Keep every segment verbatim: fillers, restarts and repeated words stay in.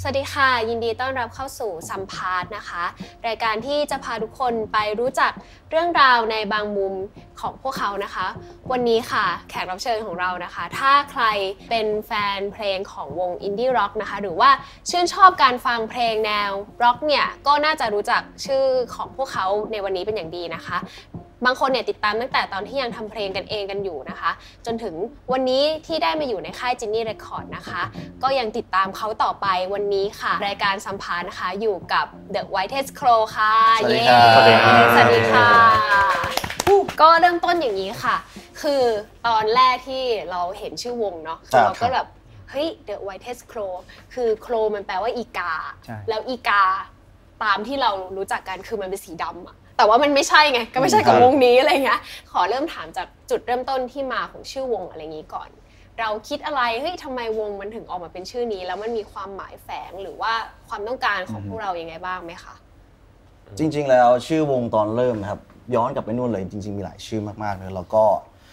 สวัสดีค่ะยินดีต้อนรับเข้าสู่สัมภาษณ์นะคะรายการที่จะพาทุกคนไปรู้จักเรื่องราวในบางมุมของพวกเขานะคะวันนี้ค่ะแขกรับเชิญของเรานะคะถ้าใครเป็นแฟนเพลงของวงอินดี้ร็อกนะคะหรือว่าชื่นชอบการฟังเพลงแนวร็อกเนี่ยก็น่าจะรู้จักชื่อของพวกเขาในวันนี้เป็นอย่างดีนะคะบางคนเนี่ยติดตามตั้งแต่ตอนที่ยังทำเพลงกันเองกันอยู่นะคะจนถึงวันนี้ที่ได้มาอยู่ในค่ายจินนี่เรคคอร์ดนะคะก็ยังติดตามเขาต่อไปวันนี้ค่ะรายการสัมภาษณ์นะคะอยู่กับ The Whitest Crow ค่ะสวัสดีครับสวัสดีครับสวัสดีค่ะก็เริ่มต้นอย่างนี้ค่ะคือตอนแรกที่เราเห็นชื่อวงเนาะเราก็แบบเฮ้ย The Whitest Crow คือโครมันแปลว่าอีกาแล้วอีกาตามที่เรารู้จักกันคือมันเป็นสีดำอะแต่ว่ามันไม่ใช่ไงก็ไม่ใช่กับวงนี้อะไรเงี้ยขอเริ่มถามจากจุดเริ่มต้นที่มาของชื่อวงอะไรอย่างนี้ก่อนเราคิดอะไรเฮ้ยทำไมวงมันถึงออกมาเป็นชื่อนี้แล้วมันมีความหมายแฝงหรือว่าความต้องการของพวกเรายังไงบ้างไหมคะจริงๆแล้วชื่อวงตอนเริ่มครับย้อนกลับไปนู่นเลยจริงๆมีหลายชื่อมากๆเลยแล้วก็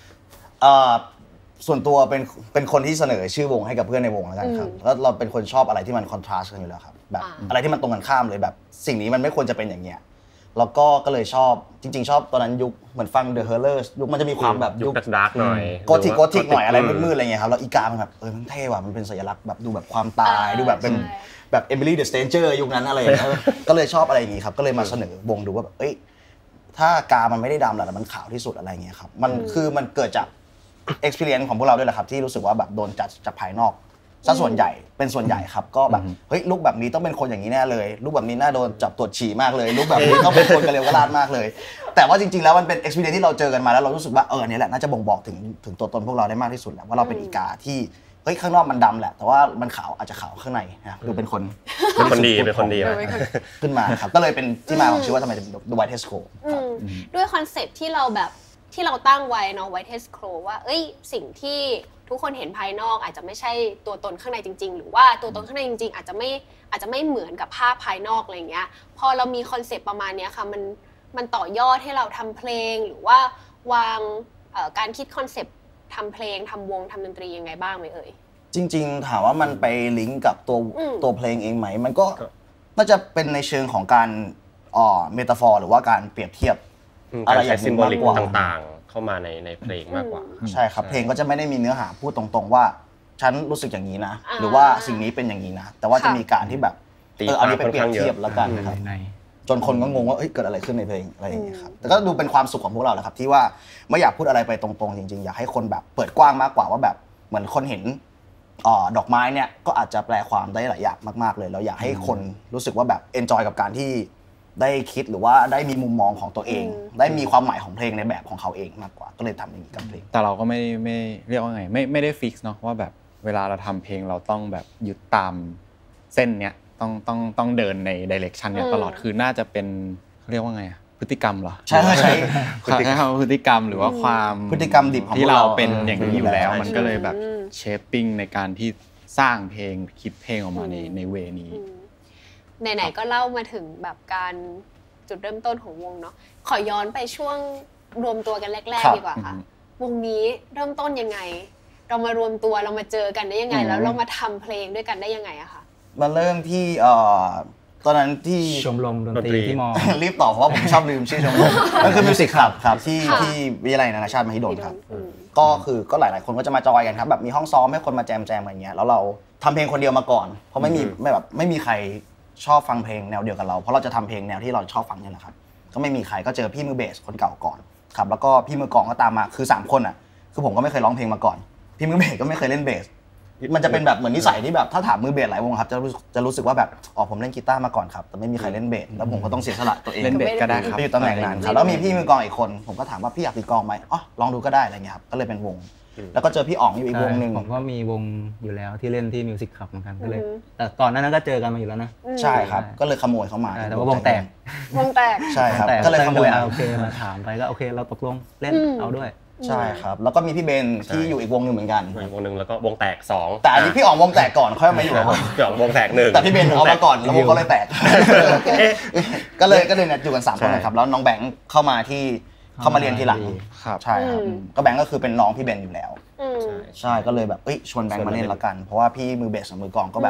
ส่วนตัวเป็นเป็นคนที่เสนอชื่อวงให้กับเพื่อนในวงแล้วกันครับแล้วเราเป็นคนชอบอะไรที่มันคอนทราสต์กันอยู่แล้วครับแบบอะไรที่มันตรงกันข้ามเลยแบบสิ่งนี้มันไม่ควรจะเป็นอย่างเงี้ยแล้วก็ก็เลยชอบจริงๆชอบตอนนั้นยุคเหมือนฟัง The Hurlers ยุคมันจะมีความแบบยุคดาร์กหน่อยโกธิกโกธิกหน่อยอะไรมืดๆอะไรเงี้ยครับแล้วอีกามันแบบเออมันเท่ว่ะมันเป็นสัญลักษณ์แบบดูแบบความตายดูแบบเป็นแบบ Emily the Stranger ยุคนั้นอะไรอย่างเงี้ยก็เลยชอบอะไรอย่างงี้ครับก็เลยมาเสนอวงดูว่าแบบเอ้ยถ้ากามันไม่ได้ดำหรอกแต่มันขาวที่สุดอะไรเงี้ยครับมันคือมันเกิดจาก experience ของพวกเราด้วยแหละครับที่รู้สึกว่าแบบโดนจัดจากภายนอกซะส่วนใหญ่เป็นส่วนใหญ่ครับก็แบบเฮ้ยลุคแบบนี้ต้องเป็นคนอย่างนี้แน่เลยลุคแบบนี้น่าโดนจับตรวจฉี่มากเลยลุคแบบนี้ต้องเป็นคนกระเลวกระลาดมากเลยแต่ว่าจริงๆแล้วมันเป็น experience ที่เราเจอกันมาแล้วเรารู้สึกว่าเออเนี่ยแหละน่าจะบ่งบอกถึงถึงตัวตนพวกเราได้มากที่สุดแล้วว่าเราเป็นอีกาที่เฮ้ยข้างนอกมันดำแหละแต่ว่ามันขาวอาจจะขาวข้างในนะดูเป็นคนเป็นคนดีเป็นคนดีขึ้นมาครับก็เลยเป็นที่มาของชื่อว่าทำไมถึง The Whitest Crow ด้วยคอนเซ็ปต์ที่เราแบบที่เราตั้งไว้เนาะ Whitest Crow ว่าเอ้ยสิ่งที่ทุกคนเห็นภายนอกอาจจะไม่ใช่ตัวตนข้างในจริงๆหรือว่าตัวตนข้างในจริงๆอาจจะไม่อาจจะไม่เหมือนกับภาพภายนอกอะไรเงี้ยพอเรามีคอนเซ็ปต์ประมาณนี้ค่ะมันมันต่อยอดให้เราทำเพลงหรือว่าวางการคิดคอนเซ็ปต์ทำเพลงทำวงทำดนตรียังไงบ้างไหมเอ่ยจริงๆถามว่ามันไปลิงก์กับตัวตัวเพลงเองไหมมันก็น่าจะเป็นในเชิงของการอ่อเมตาฟอร์หรือว่าการเปรียบเทียบอะไรอย่างซิมโบลิกต่างๆเข้ามาในในเพลงมากกว่าใช่ครับเพลงก็จะไม่ได้มีเนื้อหาพูดตรงๆว่าฉันรู้สึกอย่างนี้นะหรือว่าสิ่งนี้เป็นอย่างนี้นะแต่ว่าจะมีการที่แบบเออเอานี้ไปเปรียบเทียบแล้วกันครับจนคนก็งงว่าเอ้ยเกิดอะไรขึ้นในเพลงอะไรอย่างเงี้ยครับแต่ก็ดูเป็นความสุขของพวกเราแหละครับที่ว่าไม่อยากพูดอะไรไปตรงๆจริงๆอยากให้คนแบบเปิดกว้างมากกว่าว่าแบบเหมือนคนเห็นดอกไม้เนี่ยก็อาจจะแปลความได้หลายอย่างมากๆเลยเราอยากให้คนรู้สึกว่าแบบเอนจอยกับการที่ได้คิดหรือว่าได้มีมุมมองของตัวเองได้มีความหมายของเพลงในแบบของเขาเองมากกว่าก็เลยทำอย่างนี้กับเพลงแต่เราก็ไม่ไม่เรียกว่าไงไม่ไม่ได้ฟิกซ์เนาะว่าแบบเวลาเราทำเพลงเราต้องแบบยึดตามเส้นเนี้ยต้องต้องต้องเดินในดิเรกชันเนี้ยตลอดคือน่าจะเป็นเรียกว่าไงพฤติกรรมเหรอใช่ใช่พฤติกรรมพฤติกรรมหรือว่าความพฤติกรรมดิบของที่เราเป็นอย่างนี้อยู่แล้วมันก็เลยแบบเชฟปิ้งในการที่สร้างเพลงคิดเพลงออกมาในในเวนี้ไหนๆก็เล่ามาถึงแบบการจุดเริ่มต้นของวงเนาะขอย้อนไปช่วงรวมตัวกันแรกๆดีกว่าค่ะวงนี้เริ่มต้นยังไงเรามารวมตัวเรามาเจอกันได้ยังไงแล้วเรามาทำเพลงด้วยกันได้ยังไงอะคะมันเริ่มที่เอ่อตอนนั้นที่ชมรมดนตรีที่มอรีบตอบเพราะว่าผมชอบลืมชื่อชมรมนั่นคือมิวสิกคลับครับที่ที่วิทยาลัยนานาชาติมหิดลครับก็คือก็หลายๆคนก็จะมาจอยกันครับแบบมีห้องซ้อมให้คนมาแจมแจมอะไรเงี้ยแล้วเราทำเพลงคนเดียวมาก่อนเพราะไม่มีไม่แบบไม่มีใครชอบฟังเพลงแนวเดียวกับเราเพราะเราจะทำเพลงแนวที่เราชอบฟังนี่แหละครับก็ไม่มีใครก็เจอพี่มือเบสคนเก่าก่อนครับแล้วก็พี่มือกลองก็ตามมาคือสามคนอ่ะคือผมก็ไม่เคยร้องเพลงมาก่อนพี่มือเบสก็ไม่เคยเล่นเบสมันจะเป็นแบบเหมือนนิสัยที่แบบถ้าถามมือเบสหลายวงครับจะจะรู้สึกว่าแบบอ๋อผมเล่นกีตาร์มาก่อนครับแต่ไม่มีใครเล่นเบสแล้วผมก็ต้องเสียสละตัวเองเล่นเบสก็ได้ครับไปอยู่ตำแหน่งนั้นครับแล้วมีพี่มือกลองอีกคนผมก็ถามว่าพี่อยากตีกลองไหมอ๋อลองดูก็ได้อะไรเงี้ยครับก็เลยเป็นวงแล้วก็เจอพี่อ๋องอยู่อีกวงนึงผมก็มีวงอยู่แล้วที่เล่นที่มิวสิกคลับเหมือนกันก็เลยแต่ก่อนนั้นก็เจอกันมาอยู่แล้วนะใช่ครับก็เลยขโมยเข้ามาแต่ว่าวงแตกวงแตกใช่ครับก็เลยขโมยโอเคมาถามไปก็โอเคเราตกลงเล่นเอาด้วยใช่ครับแล้วก็มีพี่เบนที่อยู่อีกวงนึงเหมือนกันวงนึงแล้วก็วงแตกสองแต่อันนี้พี่อ๋องวงแตกก่อนค่อยมาอยู่กับผมพี่อ๋องวงแตกหนึ่งแต่พี่เบนเอามาก่อนแล้ววงก็เลยแตกก็เลยก็เลยเนี่ยอยู่กันสามคนนะครับแล้วน้องแบงค์เข้ามาที่เข้ามาเรียนทีหลังใช่ครับก็แบงค์ก็คือเป็นน้องพี่เบนอยู่แล้วใช่ก็เลยแบบเอ้ยชวนแบงค์มาเล่นละกันเพราะว่าพี่มือเบสกับมือกลองก็แบบ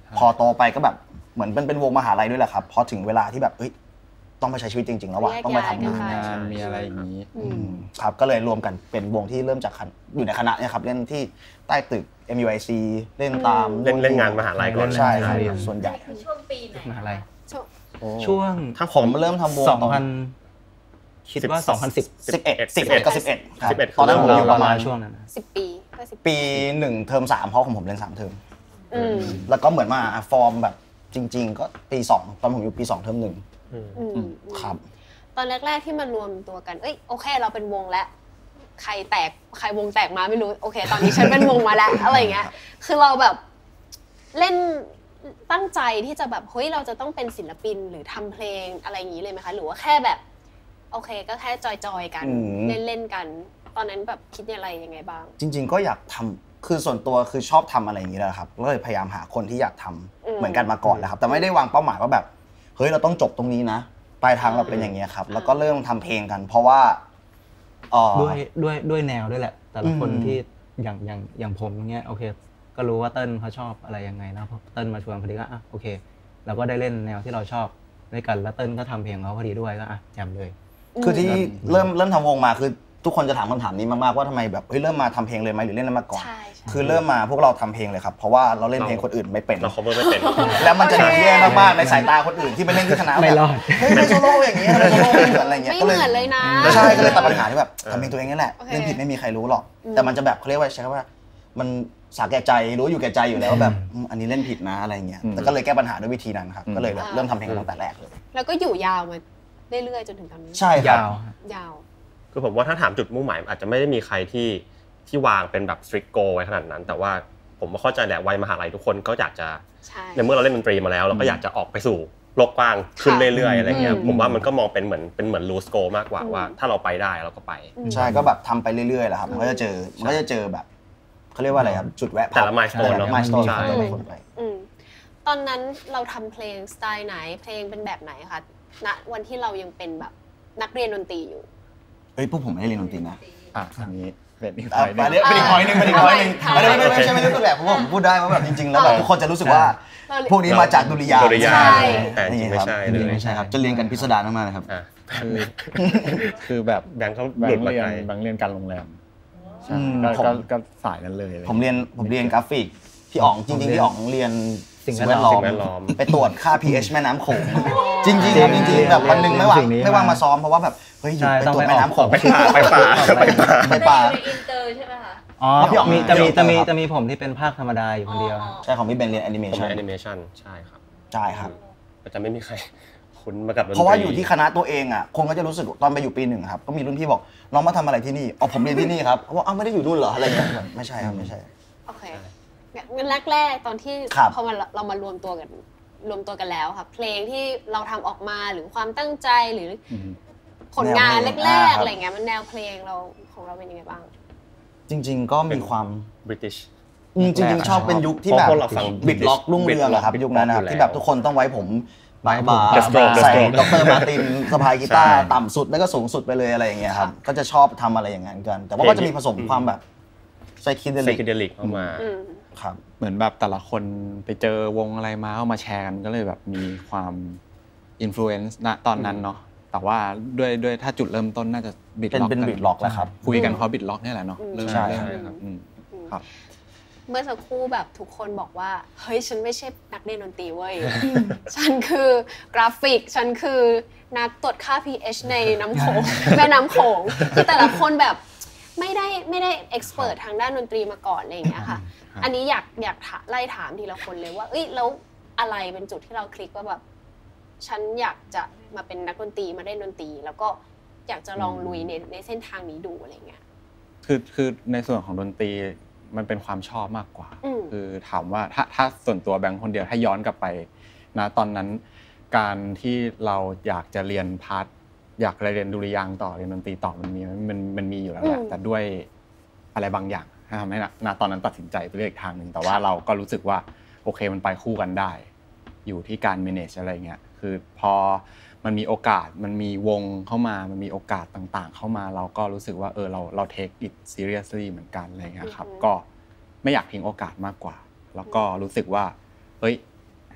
พอโตไปก็แบบเหมือนเป็นเป็นวงมหาลัยด้วยแหละครับพอถึงเวลาที่แบบเฮ้ยต้องไปใช้ชีวิตจริงๆแล้วว่ะต้องไปทำงานงานมีอะไรอย่างนี้ครับก็เลยรวมกันเป็นวงที่เริ่มจากอยู่ในคณะเนี่ยครับเล่นที่ใต้ตึก เอ็ม ยู ไอ ซี เล่นตามเล่นเล่นงานมหาลัยก่อนใช่ครับส่วนใหญ่ช่วงปีไหนมหาลัยช่วงช่วงถ้าผมเริ่มทำวงสองพันคิดว่าสองพันสิบสิบเอ็ด สิบเอ็ดกับสิบเอ็ดครับสิบเอ็ดตอนนั้นผมอยู่ประมาณช่วงนั้นนะสิบปีก็สิบปีหนึ่งเทอมสามเพราะของผมเรียนสามเทอมอืมแล้วก็เหมือนมาฟอร์มแบบจริง ๆ ก็ปีสองตอนผมอยู่ปีสองเทอมหนึ่งอืมครับตอนแรกๆที่มารวมตัวกันเอ้ยโอเคเราเป็นวงแล้วใครแตกใครวงแตกมาไม่รู้โอเคตอนนี้ฉันเป็นวงมาแล้วอะไรเงี้ยคือเราแบบเล่นตั้งใจที่จะแบบเฮ้ยเราจะต้องเป็นศิลปินหรือทำเพลงอะไรอย่างนี้เลยไหมคะหรือว่าแค่แบบโอเคก็แค่จอยๆกันเล่นๆกันตอนนั้นแบบคิดอะไรยังไงบ้างจริง ๆ ก็อยากทำคือส่วนตัวคือชอบทำอะไรอย่างนี้แหละครับก็เลยพยายามหาคนที่อยากทำเหมือนกันมาก่อนแหละครับแต่ไม่ได้วางเป้าหมายว่าแบบเฮ้ยเราต้องจบตรงนี้นะปลายทางเราเป็นอย่างเงี้ยครับแล้วก็เริ่มทำเพลงกันเพราะว่าด้วยด้วยด้วยแนวด้วยแหละแต่ละคนที่อย่างอย่างอย่างผมอย่างเงี้ยโอเคก็รู้ว่าเติ้ลเขาชอบอะไรยังไงนะพอเติ้ลมาชวนพอดีก็อ่ะโอเคเราก็ได้เล่นแนวที่เราชอบด้วยกันแล้วเติ้ลก็ทำเพลงเขาพอดีด้วยก็อ่ะแจมเลยคือที่เริ่มเริ่มทำวงมาคือทุกคนจะถามคำถามนี้มากๆว่าทำไมแบบเฮ้ยเริ่มมาทำเพลงเลยไหมหรือเล่นมาก่อนคือเริ่มมาพวกเราทำเพลงเลยครับเพราะว่าเราเล่นเพลงคนอื่นไม่เป็นเรา cover ไม่เป็นแล้วมันจะดูแย่มากๆในสายตาคนอื่นที่ไปเล่นที่คณะไม่รอดเฮ้ยเป็นโซโล่อย่างนี้เป็นโซโล่ไม่เหมือนอะไรเงี้ยไม่เหมือนเลยนะใช่ก็เลยตัดปัญหาที่แบบทำเพลงตัวเองนี่แหละเล่นผิดไม่มีใครรู้หรอกแต่มันจะแบบเขาเรียกว่าใช้คำว่ามันสาแก่ใจรู้อยู่แก่ใจอยู่แล้วแบบอันนี้เล่นผิดนะอะไรเงี้ยแต่ก็เลยแก้ปัญหาด้วยวิธีนั้นครับก็เลยเริ่มทำเพลงตั้งแต่แรกเลยแล้วก็อยู่ยาวมาเรื่อยๆจนถึงตอนนี้ใช่ครับยาวคือผมว่าถ้าถามจุดมุ่งหมายอาจจะไม่ได้มีใครที่ที่วางเป็นแบบ strict goal ไว้ขนาดนั้นแต่ว่าผมเข้าใจแหละวัยมหาลัยทุกคนก็อยากจะในเมื่อเราเล่นดนตรีมาแล้วเราก็อยากจะออกไปสู่โลกกว้างขึ้นเรื่อยๆอะไรเงี้ยผมว่ามันก็มองเป็นเหมือนเป็นเหมือน loose goal มากกว่าว่าถ้าเราไปได้เราก็ไปใช่ก็แบบทำไปเรื่อยๆแหละครับมันก็จะเจอมันก็จะเจอแบบเขาเรียกว่าอะไรครับจุดแวะแต่ละ milestone เนาะ milestone แต่ละคนไปตอนนั้นเราทำเพลงสไตล์ไหนเพลงเป็นแบบไหนคะณวันที่เรายังเป็นแบบนักเรียนดนตรีอยู่เฮ้ยพวกผมไม่ได้เรียนดนตรีนะอ่ะอันนี้เป็นอีกพอยนึงเป็นอีกพอยนึงเป็นอีกพอยนึงไม่ได้ไม่ใช่ไม่ได้ตัวแบบเพราะว่าผมพูดได้ว่าแบบจริงๆแล้วแบบทุกคนจะรู้สึกว่าพวกนี้มาจากดุริยางค์ใช่แต่จริงไม่ใช่เลยไม่ใช่ครับจะเรียนกันพิสดารมากๆเลยครับคือคือแบบแบงค์เขาแบงค์เรียนแบงค์เรียนการโรงแรมใช่ก็ก็สายนั้นเลยผมเรียนผมเรียนกราฟิกพี่อ๋องจริงๆพี่อ๋องเรียนสิ่งแวดล้อมไปตรวจค่า พี เอช แม่น้ำโขงจริงๆครับจริงๆแบบวันนึงไม่ว่างไม่ว่างมาซ้อมเพราะว่าแบบเฮ้ยอยู่ไปตรวจแม่น้ำโขงไปป่าไปป่าไปป่าไปป่าอินเตอร์ใช่ไหมคะอ๋อพี่อ๋องมีจะมีจะมีจะมีผมที่เป็นภาคธรรมดาอยู่คนเดียวใช่ของพี่เบนเรียนแอนิเมชั่นแอนิเมชั่นใช่ครับใช่ครับจะไม่มีใครคุ้นมากับเพราะว่าอยู่ที่คณะตัวเองอ่ะคนก็จะรู้สึกตอนไปอยู่ปีหนึ่งครับก็มีรุ่นพี่บอกน้องมาทำอะไรที่นี่อ๋อผมเรียนที่นี่ครับเพราะว่าอ้าวไม่ได้อยู่นู่นเหรออะไรอย่างเงี้ยไม่ใช่ครับไม่ใช่โอเคงั้นแรกๆตอนที่พอมาเรามารวมตัวกันรวมตัวกันแล้วค่ะเพลงที่เราทำออกมาหรือความตั้งใจหรือผลงานแรกๆอะไรเงี้ยมันแนวเพลงเราของเราเป็นยังไงบ้างจริงๆก็มีความ British จริงๆชอบเป็นยุคที่แบบบิดล็อกรุ่งเรืองอะครับยุคนั้นนะครับที่แบบทุกคนต้องไว้ผมบายบาร์ใส่ดร.มาร์ตินสะพายกีตาร์ต่ำสุดแล้วก็สูงสุดไปเลยอะไรอย่างเงี้ยครับก็จะชอบทำอะไรอย่างนั้นกันแต่ว่าก็จะมีผสมความแบบไซคิเดลิกเข้ามาครับเหมือนแบบแต่ละคนไปเจอวงอะไรมาเอามาแชร์กันก็เลยแบบมีความอิมโฟเรนซ์ณตอนนั้นเนาะแต่ว่าด้วยด้วยถ้าจุดเริ่มต้นน่าจะบิดล็อกเป็นบิดล็อกแล้วครับคุยกันเพราะบิดล็อกนี่แหละเนาะเริ่มเริ่มครับครับเมื่อสักครู่แบบทุกคนบอกว่าเฮ้ยฉันไม่ใช่นักเรียนดนตรีเว้ยฉันคือกราฟิกฉันคือนักตรวจค่า พี เอช ในน้ำโขงแม่น้ำโขงคือแต่ละคนแบบไม่ได้ไม่ได้เอ็กซ์เพิร์ททางด้านดนตรีมาก่อนอะไรอย่างเงี้ยค่ะอันนี้อยากอยากไล่ถามทีละคนเลยว่าเอ้ยแล้วอะไรเป็นจุดที่เราคลิกว่าแบบฉันอยากจะมาเป็นนักดนตรีมาเล่นดนตรีแล้วก็อยากจะลองลุยในในเส้นทางนี้ดูอะไรเงี้ยคือคือในส่วนของดนตรีมันเป็นความชอบมากกว่าคือถามว่าถ้าถ้าส่วนตัวแบงค์คนเดียวถ้าย้อนกลับไปนะตอนนั้นการที่เราอยากจะเรียนพาร์ทอยากเรียนดุริยางค์ต่อเรียนดนตรีต่อมันมีมันมันมีอยู่แล้วแหละแต่ด้วยอะไรบางอย่างทำให้ณตอนนั้นตัดสินใจไปเลือกทางนึงแต่ว่าเราก็รู้สึกว่าโอเคมันไปคู่กันได้อยู่ที่การ manage อะไรเงี้ยคือพอมันมีโอกาสมันมีวงเข้ามามันมีโอกาสต่างๆเข้ามาเราก็รู้สึกว่าเออเราเรา take it seriously เหมือนกันอะไรเงี้ยครับก็ไม่อยากทิ้งโอกาสมากกว่าแล้วก็รู้สึกว่าเฮ้ย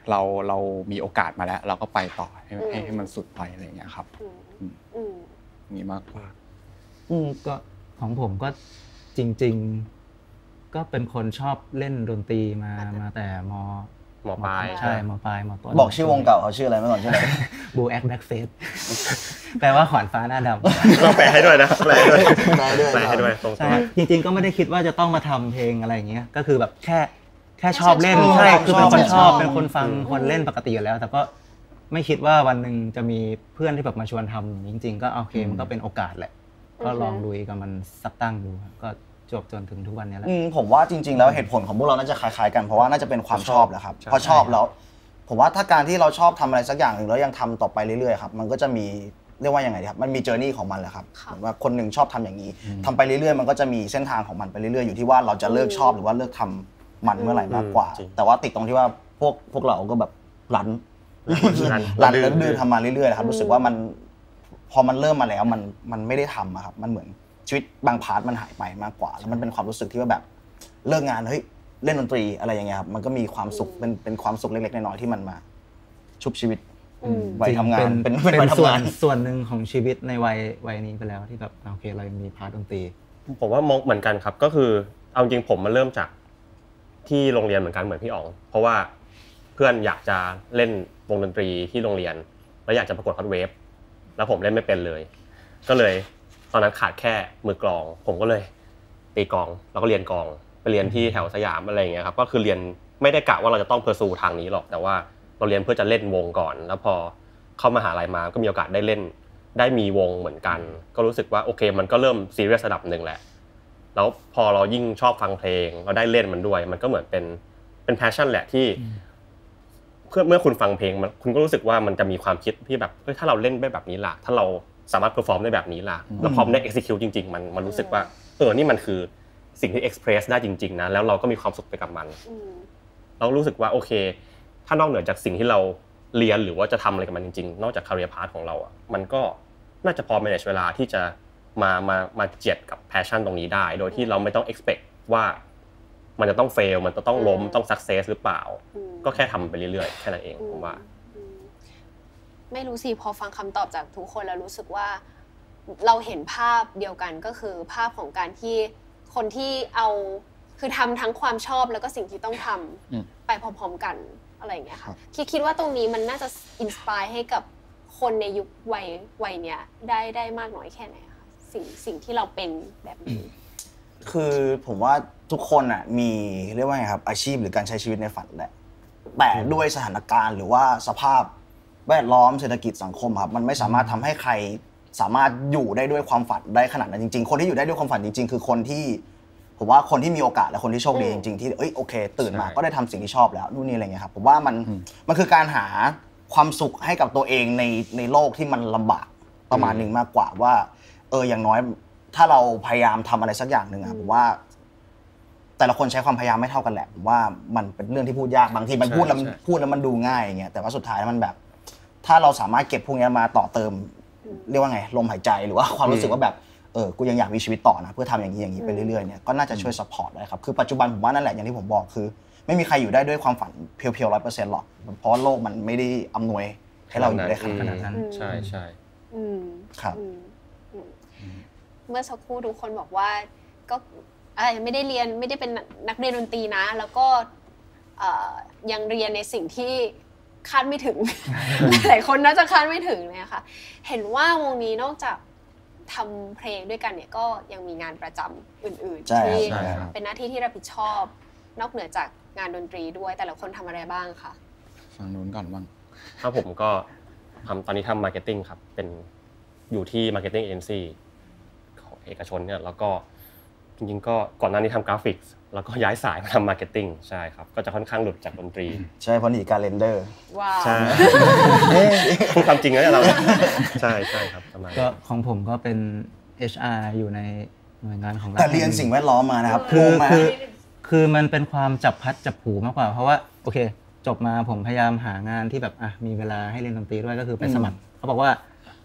เราเรามีโอกาสมาแล้วเราก็ไปต่อให้ให้ให้มันสุดไปอะไรอย่างเงี้ยครับอืมนี่มากกว่าอืมก็ของผมก็จริงๆก็เป็นคนชอบเล่นดนตรีมามาแต่มมปลายใช่มปลายมต้นบอกชื่อวงเก่าเขาชื่ออะไรเมื่อก่อนชื่ออะไร Blue Axe Black Face แปลว่าขวานฟ้าหน้าดำเราแปลให้ด้วยนะแปลด้วยแปลด้วยแปลให้ด้วยตรงๆใช่จริงๆก็ไม่ได้คิดว่าจะต้องมาทำเพลงอะไรอย่างเงี้ยก็คือแบบแค่แค่ชอบเล่นใช่คือเป็นคนชอบเป็นคนฟังคนเล่นปกติอยู่แล้วแต่ก็ไม่คิดว่าวันนึงจะมีเพื่อนที่แบบมาชวนทำจริงๆก็โอเคมันก็เป็นโอกาสแหละก็ลองลุยกับมันสักตั้งดูก็จบจนถึงทุกวันนี้แหละผมว่าจริงๆแล้วเหตุผลของพวกเราน่าจะคล้ายๆกันเพราะว่าน่าจะเป็นความชอบแหละครับพอชอบแล้วผมว่าถ้าการที่เราชอบทำอะไรสักอย่างนึงแล้วยังทำต่อไปเรื่อยๆครับมันก็จะมีเรียกว่ายังไงดีครับมันมีเจอร์นี่ของมันแหละครับเหมือนว่าคนนึงชอบทำอย่างนี้ทำไปเรื่อยๆมันก็จะมีเส้นทางของมันไปเรื่อยๆอยู่ที่ว่าเราจะเลิกชอบหรือว่าเลิกทำมันเมื่อไหร่มากกว่าแต่ว่าติดตรงที่ว่าพวกพวกเราก็แบบรันรันแล้วดื้อทำมาเรื่อยๆครับรู้สึกว่ามันพอมันเริ่มมาแล้วมันมันไม่ได้ทำอะครับมันเหมือนชีวิตบางพาร์ทมันหายไปมากกว่าแล้วมันเป็นความรู้สึกที่ว่าแบบเลิกงานเฮ้ยเล่นดนตรีอะไรอย่างเงี้ยครับมันก็มีความสุขเป็นเป็นความสุขเล็กๆน้อยๆที่มันมาชุบชีวิตวัยทำงานเป็นเป็นส่วนส่วนหนึ่งของชีวิตในวัยวัยนี้ไปแล้วที่แบบโอเคเรายังมีพาร์ทดนตรีผมว่ามองเหมือนกันครับก็คือเอาจริงผมมาเริ่มจากที่โรงเรียนเหมือนกันเหมือนพี่อ๋องเพราะว่าเพื่อนอยากจะเล่นวงดนตรีที่โรงเรียนแล้วอยากจะประกวดฮอตเวฟแล้วผมเล่นไม่เป็นเลยก็เลยตอนนั้นขาดแค่มือกลองผมก็เลยตีกลองแล้วก็เรียนกลองไปเรียนที่แถวสยามอะไรอย่างเงี้ยครับก็คือเรียนไม่ได้กะว่าเราจะต้องเพอร์ซูทางนี้หรอกแต่ว่าเราเรียนเพื่อจะเล่นวงก่อนแล้วพอเข้ามหาลัยมาก็มีโอกาสได้เล่นได้มีวงเหมือนกันก็รู้สึกว่าโอเคมันก็เริ่มซีเรียสระดับนึงแหละแล้วพอเรายิ่งชอบฟังเพลงเราได้เล่นมันด้วยมันก็เหมือนเป็นเป็นแพชชั่นแหละที่เพื่อเมื่อคุณฟังเพลงมันคุณก็รู้สึกว่ามันจะมีความคิดที่แบบเฮ้ยถ้าเราเล่นได้แบบนี้ล่ะถ้าเราสามารถเพอร์ฟอร์มได้แบบนี้ล่ะแล้วพอได้ execute จริงๆมันมันรู้สึกว่าเออนี่มันคือสิ่งที่ express ได้จริงๆนะแล้วเราก็มีความสุขไปกับมันเรารู้สึกว่าโอเคถ้านอกเหนือจากสิ่งที่เราเรียนหรือว่าจะทำอะไรกับมันจริงๆนอกจาก career path ของเราอ่ะมันก็น่าจะพอ manage เวลาที่จะมามามาเจียดกับ passion ตรงนี้ได้โดยที่เราไม่ต้อง expect ว่ามันจะต้อง fail มันจะต้องล้มต้อง success หรือเปล่าก็แค่ทำไปเรื่อยๆแค่นั้นเองผมว่าไม่รู้สิพอฟังคำตอบจากทุกคนแล้วรู้สึกว่าเราเห็นภาพเดียวกันก็คือภาพของการที่คนที่เอาคือทำทั้งความชอบแล้วก็สิ่งที่ต้องทำไปพร้อมๆกันอะไรอย่างเงี้ยค่ะคิดคิดว่าตรงนี้มันน่าจะอินสไปร์ให้กับคนในยุควัยวัยเนี้ยได้ได้มากน้อยแค่ไหนคะสิ่งสิ่งที่เราเป็นแบบนี้คือผมว่าทุกคนอ่ะมีเรียกว่าไงครับอาชีพหรือการใช้ชีวิตในฝันแหละแต่ด้วยสถานการณ์หรือว่าสภาพแวดล้อมเศรษฐกิจสังคมครับมันไม่สามารถทำให้ใครสามารถอยู่ได้ด้วยความฝันได้ขนาดนั้นจริงๆคนที่อยู่ได้ด้วยความฝันจริงๆคือคนที่ผมว่าคนที่มีโอกาสและคนที่โชคดีจริงๆที่เอ้ยโอเคตื่นมาก็ได้ทำสิ่งที่ชอบแล้วนู่นนี่อะไรเงี้ยครับผมว่ามันมันคือการหาความสุขให้กับตัวเองในในโลกที่มันลำบากประมาณนึงมากกว่าว่าเอออย่างน้อยถ้าเราพยายามทำอะไรสักอย่างนึงอะผมว่าแต่ละคนใช้ความพยายามไม่เท่ากันแหละผมว่ามันเป็นเรื่องที่พูดยากบางทีมันพูดแล้วมันพูดแล้วมันดูง่ายอย่างเงี้ยแต่ว่าสุดท้ายมันแบบถ้าเราสามารถเก็บพวกนี้มาต่อเติมเรียกว่าไงลมหายใจหรือว่าความรู้สึกว่าแบบเออกูยังอยากมีชีวิตต่อนะเพื่อทำอย่างนี้อย่างนี้ไปเรื่อยๆเนี่ยก็น่าจะช่วยซัพพอร์ตได้ครับคือปัจจุบันผมว่านั่นแหละอย่างที่ผมบอกคือไม่มีใครอยู่ได้ด้วยความฝันเพียวๆ หนึ่งร้อยเปอร์เซ็นต์ หรอกเพราะโลกมันไม่ได้อำนวยให้เราอยู่ได้ขนาดนั้นใช่ๆอืมครับเมื่อสักครู่ทุกคนบอกว่าก็อะไรไม่ได้เรียนไม่ได้เป็นนักเรียนดนตรีนะแล้วก็ยังเรียนในสิ่งที่คาดไม่ถึง หลายคนน่าจะคาดไม่ถึงเลยค่ะเห็นว่าวงนี้นอกจากทำเพลงด้วยกันเนี่ยก็ยังมีงานประจำอื่นๆที่เป็นหน้าที่ที่รับผิดชอบนอกเหนือจากงานดนตรีด้วยแต่ละคนทำอะไรบ้างคะฝั่งนู้นก่อนบ้างถ้าผมก็ทำตอนนี้ทำมาร์เก็ตติ้งครับเป็นอยู่ที่มาร์เก็ตติ้งเอเจนซี่ของเอกชนเนี่ยแล้วก็จริงๆก็ก่อนหน้านี้ทำกราฟิกส์แล้วก็ย้ายสายมาทำมาร์เก็ตติ้งใช่ครับก็จะค่อนข้างหลุดจากดนตรีใช่เพราะหนีการเรนเดอร์ว้าวใช่พูดความจริงแล้วเราใช่ใช่ครับประมาณก็ของผมก็เป็น เอช อาร์ อยู่ในหน่วยงานของรัฐแต่เรียนสิ่งแวดล้อมมานะครับคือคือคือมันเป็นความจับพัดจับผูมากกว่าเพราะว่าโอเคจบมาผมพยายามหางานที่แบบอ่ะมีเวลาให้เรียนดนตรีด้วยก็คือไปสมัครเขาบอกว่า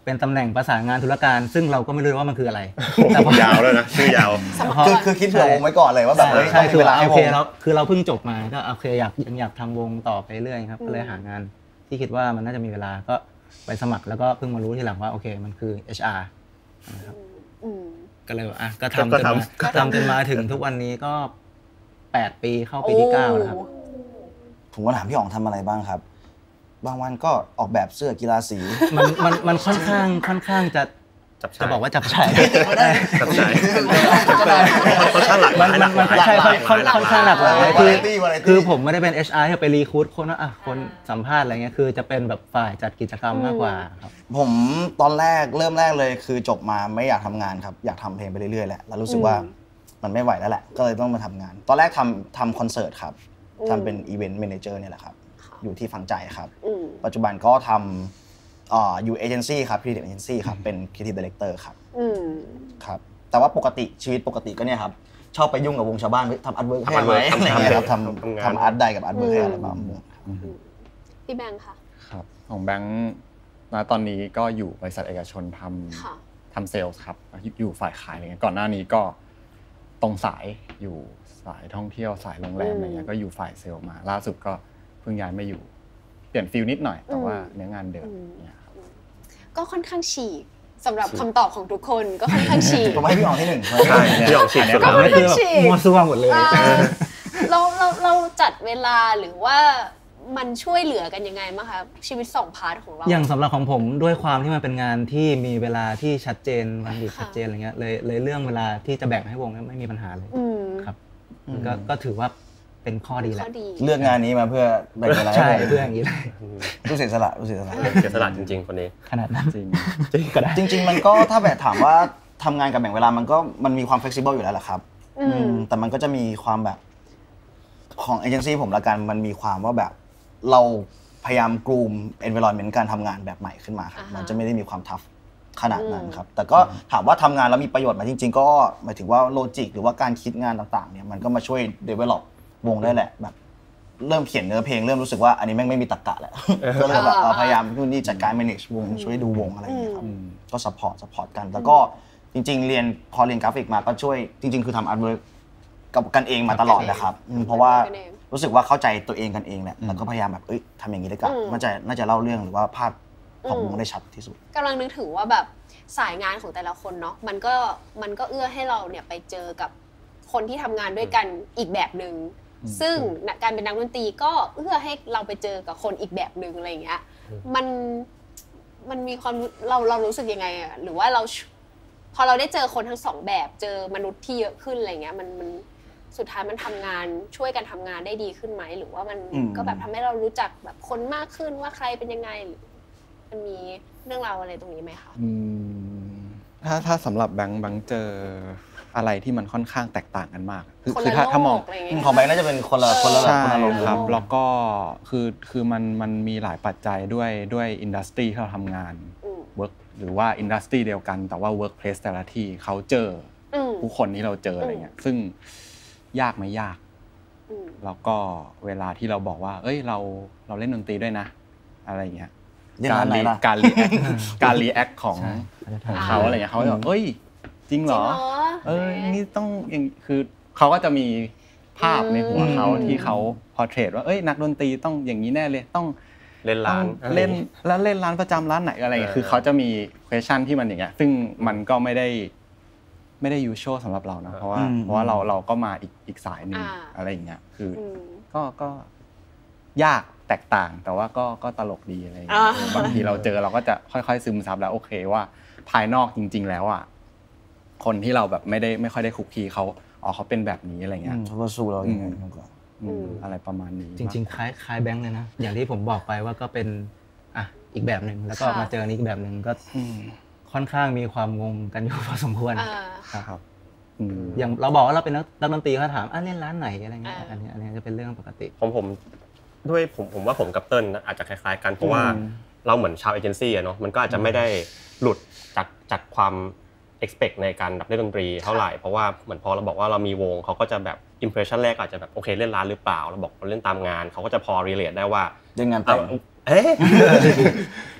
เป็นตำแหน่งประสานงานธุรการซึ่งเราก็ไม่รู้ว่ามันคืออะไรแต่ยาวเลยนะชื่อยาวคือคือคิดเผื่อวงไว้ก่อนเลยว่าแบบใช่คือเวลาโอเคแล้วคือเราเพิ่งจบมาก็โอเคอยากยังอยากทำวงต่อไปเรื่อยครับก็เลยหางานที่คิดว่ามันน่าจะมีเวลาก็ไปสมัครแล้วก็เพิ่งมารู้ทีหลังว่าโอเคมันคือ เอช อาร์ นะครับก็เลยอ่ะก็ทำจนมาก็ทำจนมาถึงทุกวันนี้ก็แปดปีเข้าปีที่เก้าแล้วครับผมก็ถามพี่อ๋องทำอะไรบ้างครับบางวันก็ออกแบบเสื้อกีฬาสีมันมันมันค่อนข้างค่อนข้างจะจะบอกว่าจับฉ่ายจับฉ่ายค่อนข้างหลากหลายมันมันใช่ค่อนค่อนข้างหลากหลายคือคือผมไม่ได้เป็น เอช อาร์ ที่ไปรีครูทคนว่าอ่ะคนสัมภาษณ์อะไรเงี้ยคือจะเป็นแบบฝ่ายจัดกิจกรรมมากกว่าครับผมตอนแรกเริ่มแรกเลยคือจบมาไม่อยากทำงานครับอยากทำเพลงไปเรื่อยๆแหละแล้วรู้สึกว่ามันไม่ไหวแล้วแหละก็เลยต้องมาทำงานตอนแรกทำทำคอนเสิร์ตครับทำเป็นอีเวนต์แมเนเจอร์เนี่ยแหละครับอยู่ที่ฝังใจครับปัจจุบันก็ทำอ่าอยู่เอเจนซี่ครับ Creative Agency ครับเป็น Creative Director ครับครับแต่ว่าปกติชีวิตปกติก็เนี่ยครับชอบไปยุ่งกับวงชาวบ้านทำอาร์ตเวิร์กให้ไหมอะไรเงี้ยครับทำทำอาร์ตไดกับอาร์ตเวิร์กให้อะไรบ้างพี่แบงค์ค่ะครับของแบงค์ณตอนนี้ก็อยู่บริษัทเอกชนทำทำเซลส์ครับอยู่ฝ่ายขายอะไรเงี้ยก่อนหน้านี้ก็ตรงสายอยู่สายท่องเที่ยวสายโรงแรมอะไรเงี้ยก็อยู่ฝ่ายเซลล์มาล่าสุดก็เพิ่งย้ายมาอยู่เปลี่ยนฟิลนิดหน่อยแต่ว่าเนื้องานเดิมเนี่ยครับก็ค่อนข้างฉีกสำหรับคำตอบของทุกคนก็ค่อนข้างฉีกผมให้พี่อ๋องที่หนึ่งใช่พี่อ๋องฉีกก็ไม่คือแบบมั่วซั่วหมดเลยเราเราเราจัดเวลาหรือว่ามันช่วยเหลือกันยังไงบ้างคะชีวิตสองพาร์ทของเราอย่างสำหรับของผมด้วยความที่มันเป็นงานที่มีเวลาที่ชัดเจนวันหยุดชัดเจนอะไรเงี้ยเลยเลยเรื่องเวลาที่จะแบ่งให้วงไม่มีปัญหาเลยครับก็ก็ถือว่าเป็นข้อดีแหละเลือกงานนี้มาเพื่อแบ่งเวลาใช่เพื่ออย่างนี้เลยรู้เสียสละรู้เสียสละเสียสละจริงๆคนนี้ขนาดนั้นจริงจริงก็ได้จริงๆมันก็ถ้าแบบถามว่าทำงานกับแบ่งเวลามันก็มันมีความ flexible อยู่แล้วแหละครับแต่มันก็จะมีความแบบของเอเจนซี่ผมละกันมันมีความว่าแบบเราพยายามกรูม environment การทำงานแบบใหม่ขึ้นมาครับมันจะไม่ได้มีความทัฟขนาดนั้นครับแต่ก็ถามว่าทำงานแล้วมีประโยชน์ไหมจริงๆก็หมายถึงว่าโลจิกหรือว่าการคิดงานต่างๆเนี่ยมันก็มาช่วย develop วงได้แหละแบบเริ่มเขียนเนื้อเพลงเริ่มรู้สึกว่าอันนี้แม่งไม่มีตรรกะแหละก็เลยแบบพยายามนู่นนี่จัดการ manage วงช่วยดูวงอะไรอย่างเงี้ยครับก็ support support กันแล้วก็จริงๆเรียนพอเรียนกราฟิกมาก็ช่วยจริงๆคือทำ artwork กับกันเองมาตลอดนะครับเพราะว่ารู้สึกว่าเข้าใจตัวเองกันเองแหละแล้วก็พยายามแบบเอ้ยทำอย่างนี้ได้กันน่าจะน่าจะเล่าเรื่องหรือว่าภาพของวงได้ชัดที่สุดกำลังนึกถึงว่าแบบสายงานของแต่ละคนเนาะมันก็มันก็เอื้อให้เราเนี่ยไปเจอกับคนที่ทำงานด้วยกันอีกแบบนึงซึ่งการเป็นนักดนตรีก็เอื้อให้เราไปเจอกับคนอีกแบบนึงอะไรอย่างเงี้ยมันมันมีความเราเรารู้สึกยังไงอ่ะหรือว่าเราพอเราได้เจอคนทั้งสองแบบเจอมนุษย์ที่เยอะขึ้นอะไรเงี้ยมันมันสุดท้ายมันทำงานช่วยกันทำงานได้ดีขึ้นไหมหรือว่ามันก็แบบทำให้เรารู้จักแบบคนมากขึ้นว่าใครเป็นยังไงมันมีเรื่องราวอะไรตรงนี้ไหมคะถ้าถ้าสำหรับแบงค์แบงค์เจออะไรที่มันค่อนข้างแตกต่างกันมากคือคือถ้าถ้ามองของแบงค์น่าจะเป็นคนละคนละคนละโลกครับแล้วก็คือคือมันมันมีหลายปัจจัยด้วยด้วยอินดัสทรีที่เราทำงานเวิร์กหรือว่าอินดัสทรีเดียวกันแต่ว่าเวิร์กเพลสแต่ละที่เขาเจอผู้คนที่เราเจออะไรเงี้ยซึ่งยากไหมยากแล้วก็เวลาที่เราบอกว่าเอ้ยเราเราเล่นดนตรีด้วยนะอะไรเงี้ยการรีการรีแอคการรีแอคของของเขาอะไรเงี้ยเขาจะบอกเอ้ยจริงเหรอเออนี่ต้องอย่างคือเขาก็จะมีภาพในหัวเขาที่เขาพอร์เทรตว่าเอ้ยนักดนตรีต้องอย่างนี้แน่เลยต้องเล่นร้านเล่นแล้วเล่นร้านประจำร้านไหนอะไรเงี้ยคือเขาจะมี question ที่มันอย่างเงี้ยซึ่งมันก็ไม่ได้ไม่ได้ยูโชว์สำหรับเรานะเพราะว่าเพราะว่าเราเราก็มาอีกอีกสายนึงอะไรอย่างเงี้ยคือก็ก็ยากแตกต่างแต่ว่าก็ก็ตลกดีอะไรอย่างเงี้ยบางทีเราเจอเราก็จะค่อยๆซึมซับแล้วโอเคว่าภายนอกจริงๆแล้วอ่ะคนที่เราแบบไม่ได้ไม่ค่อยได้คุกคีเขาอ๋อเขาเป็นแบบนี้อะไรเงี้ยเขาก็สู้เราอย่างเงี้ยอะไรประมาณนี้จริงๆคล้ายคล้ายแบงค์เลยนะอย่างที่ผมบอกไปว่าก็เป็นอ่ะอีกแบบนึงแล้วก็มาเจออีกแบบนึงก็ค่อนข้างมีความงงกันอยู่พอสมควรครับอย่างเราบอกว่าเราเป็นนักดนตรีเขาถามอ่ะเล่นร้านไหนอะไรเงี้ยอันนี้อันนี้จะเป็นเรื่องปกติผมผมด้วยผมผมว่าผมกับเติ้ลอาจจะคล้ายๆกันเพราะว่าเราเหมือนชาวเอเจนซี่อะเนาะมันก็อาจจะไม่ได้หลุดจากจากความ expect ในการแบบเล่นดนตรีเท่าไหร่เพราะว่าเหมือนพอเราบอกว่าเรามีวงเขาก็จะแบบ impression แรกอาจจะแบบโอเคเล่นร้านหรือเปล่าเราบอกเราเล่นตามงานเขาก็จะพอ relate ได้ว่าเล่นงานแต่งเอ๊ะ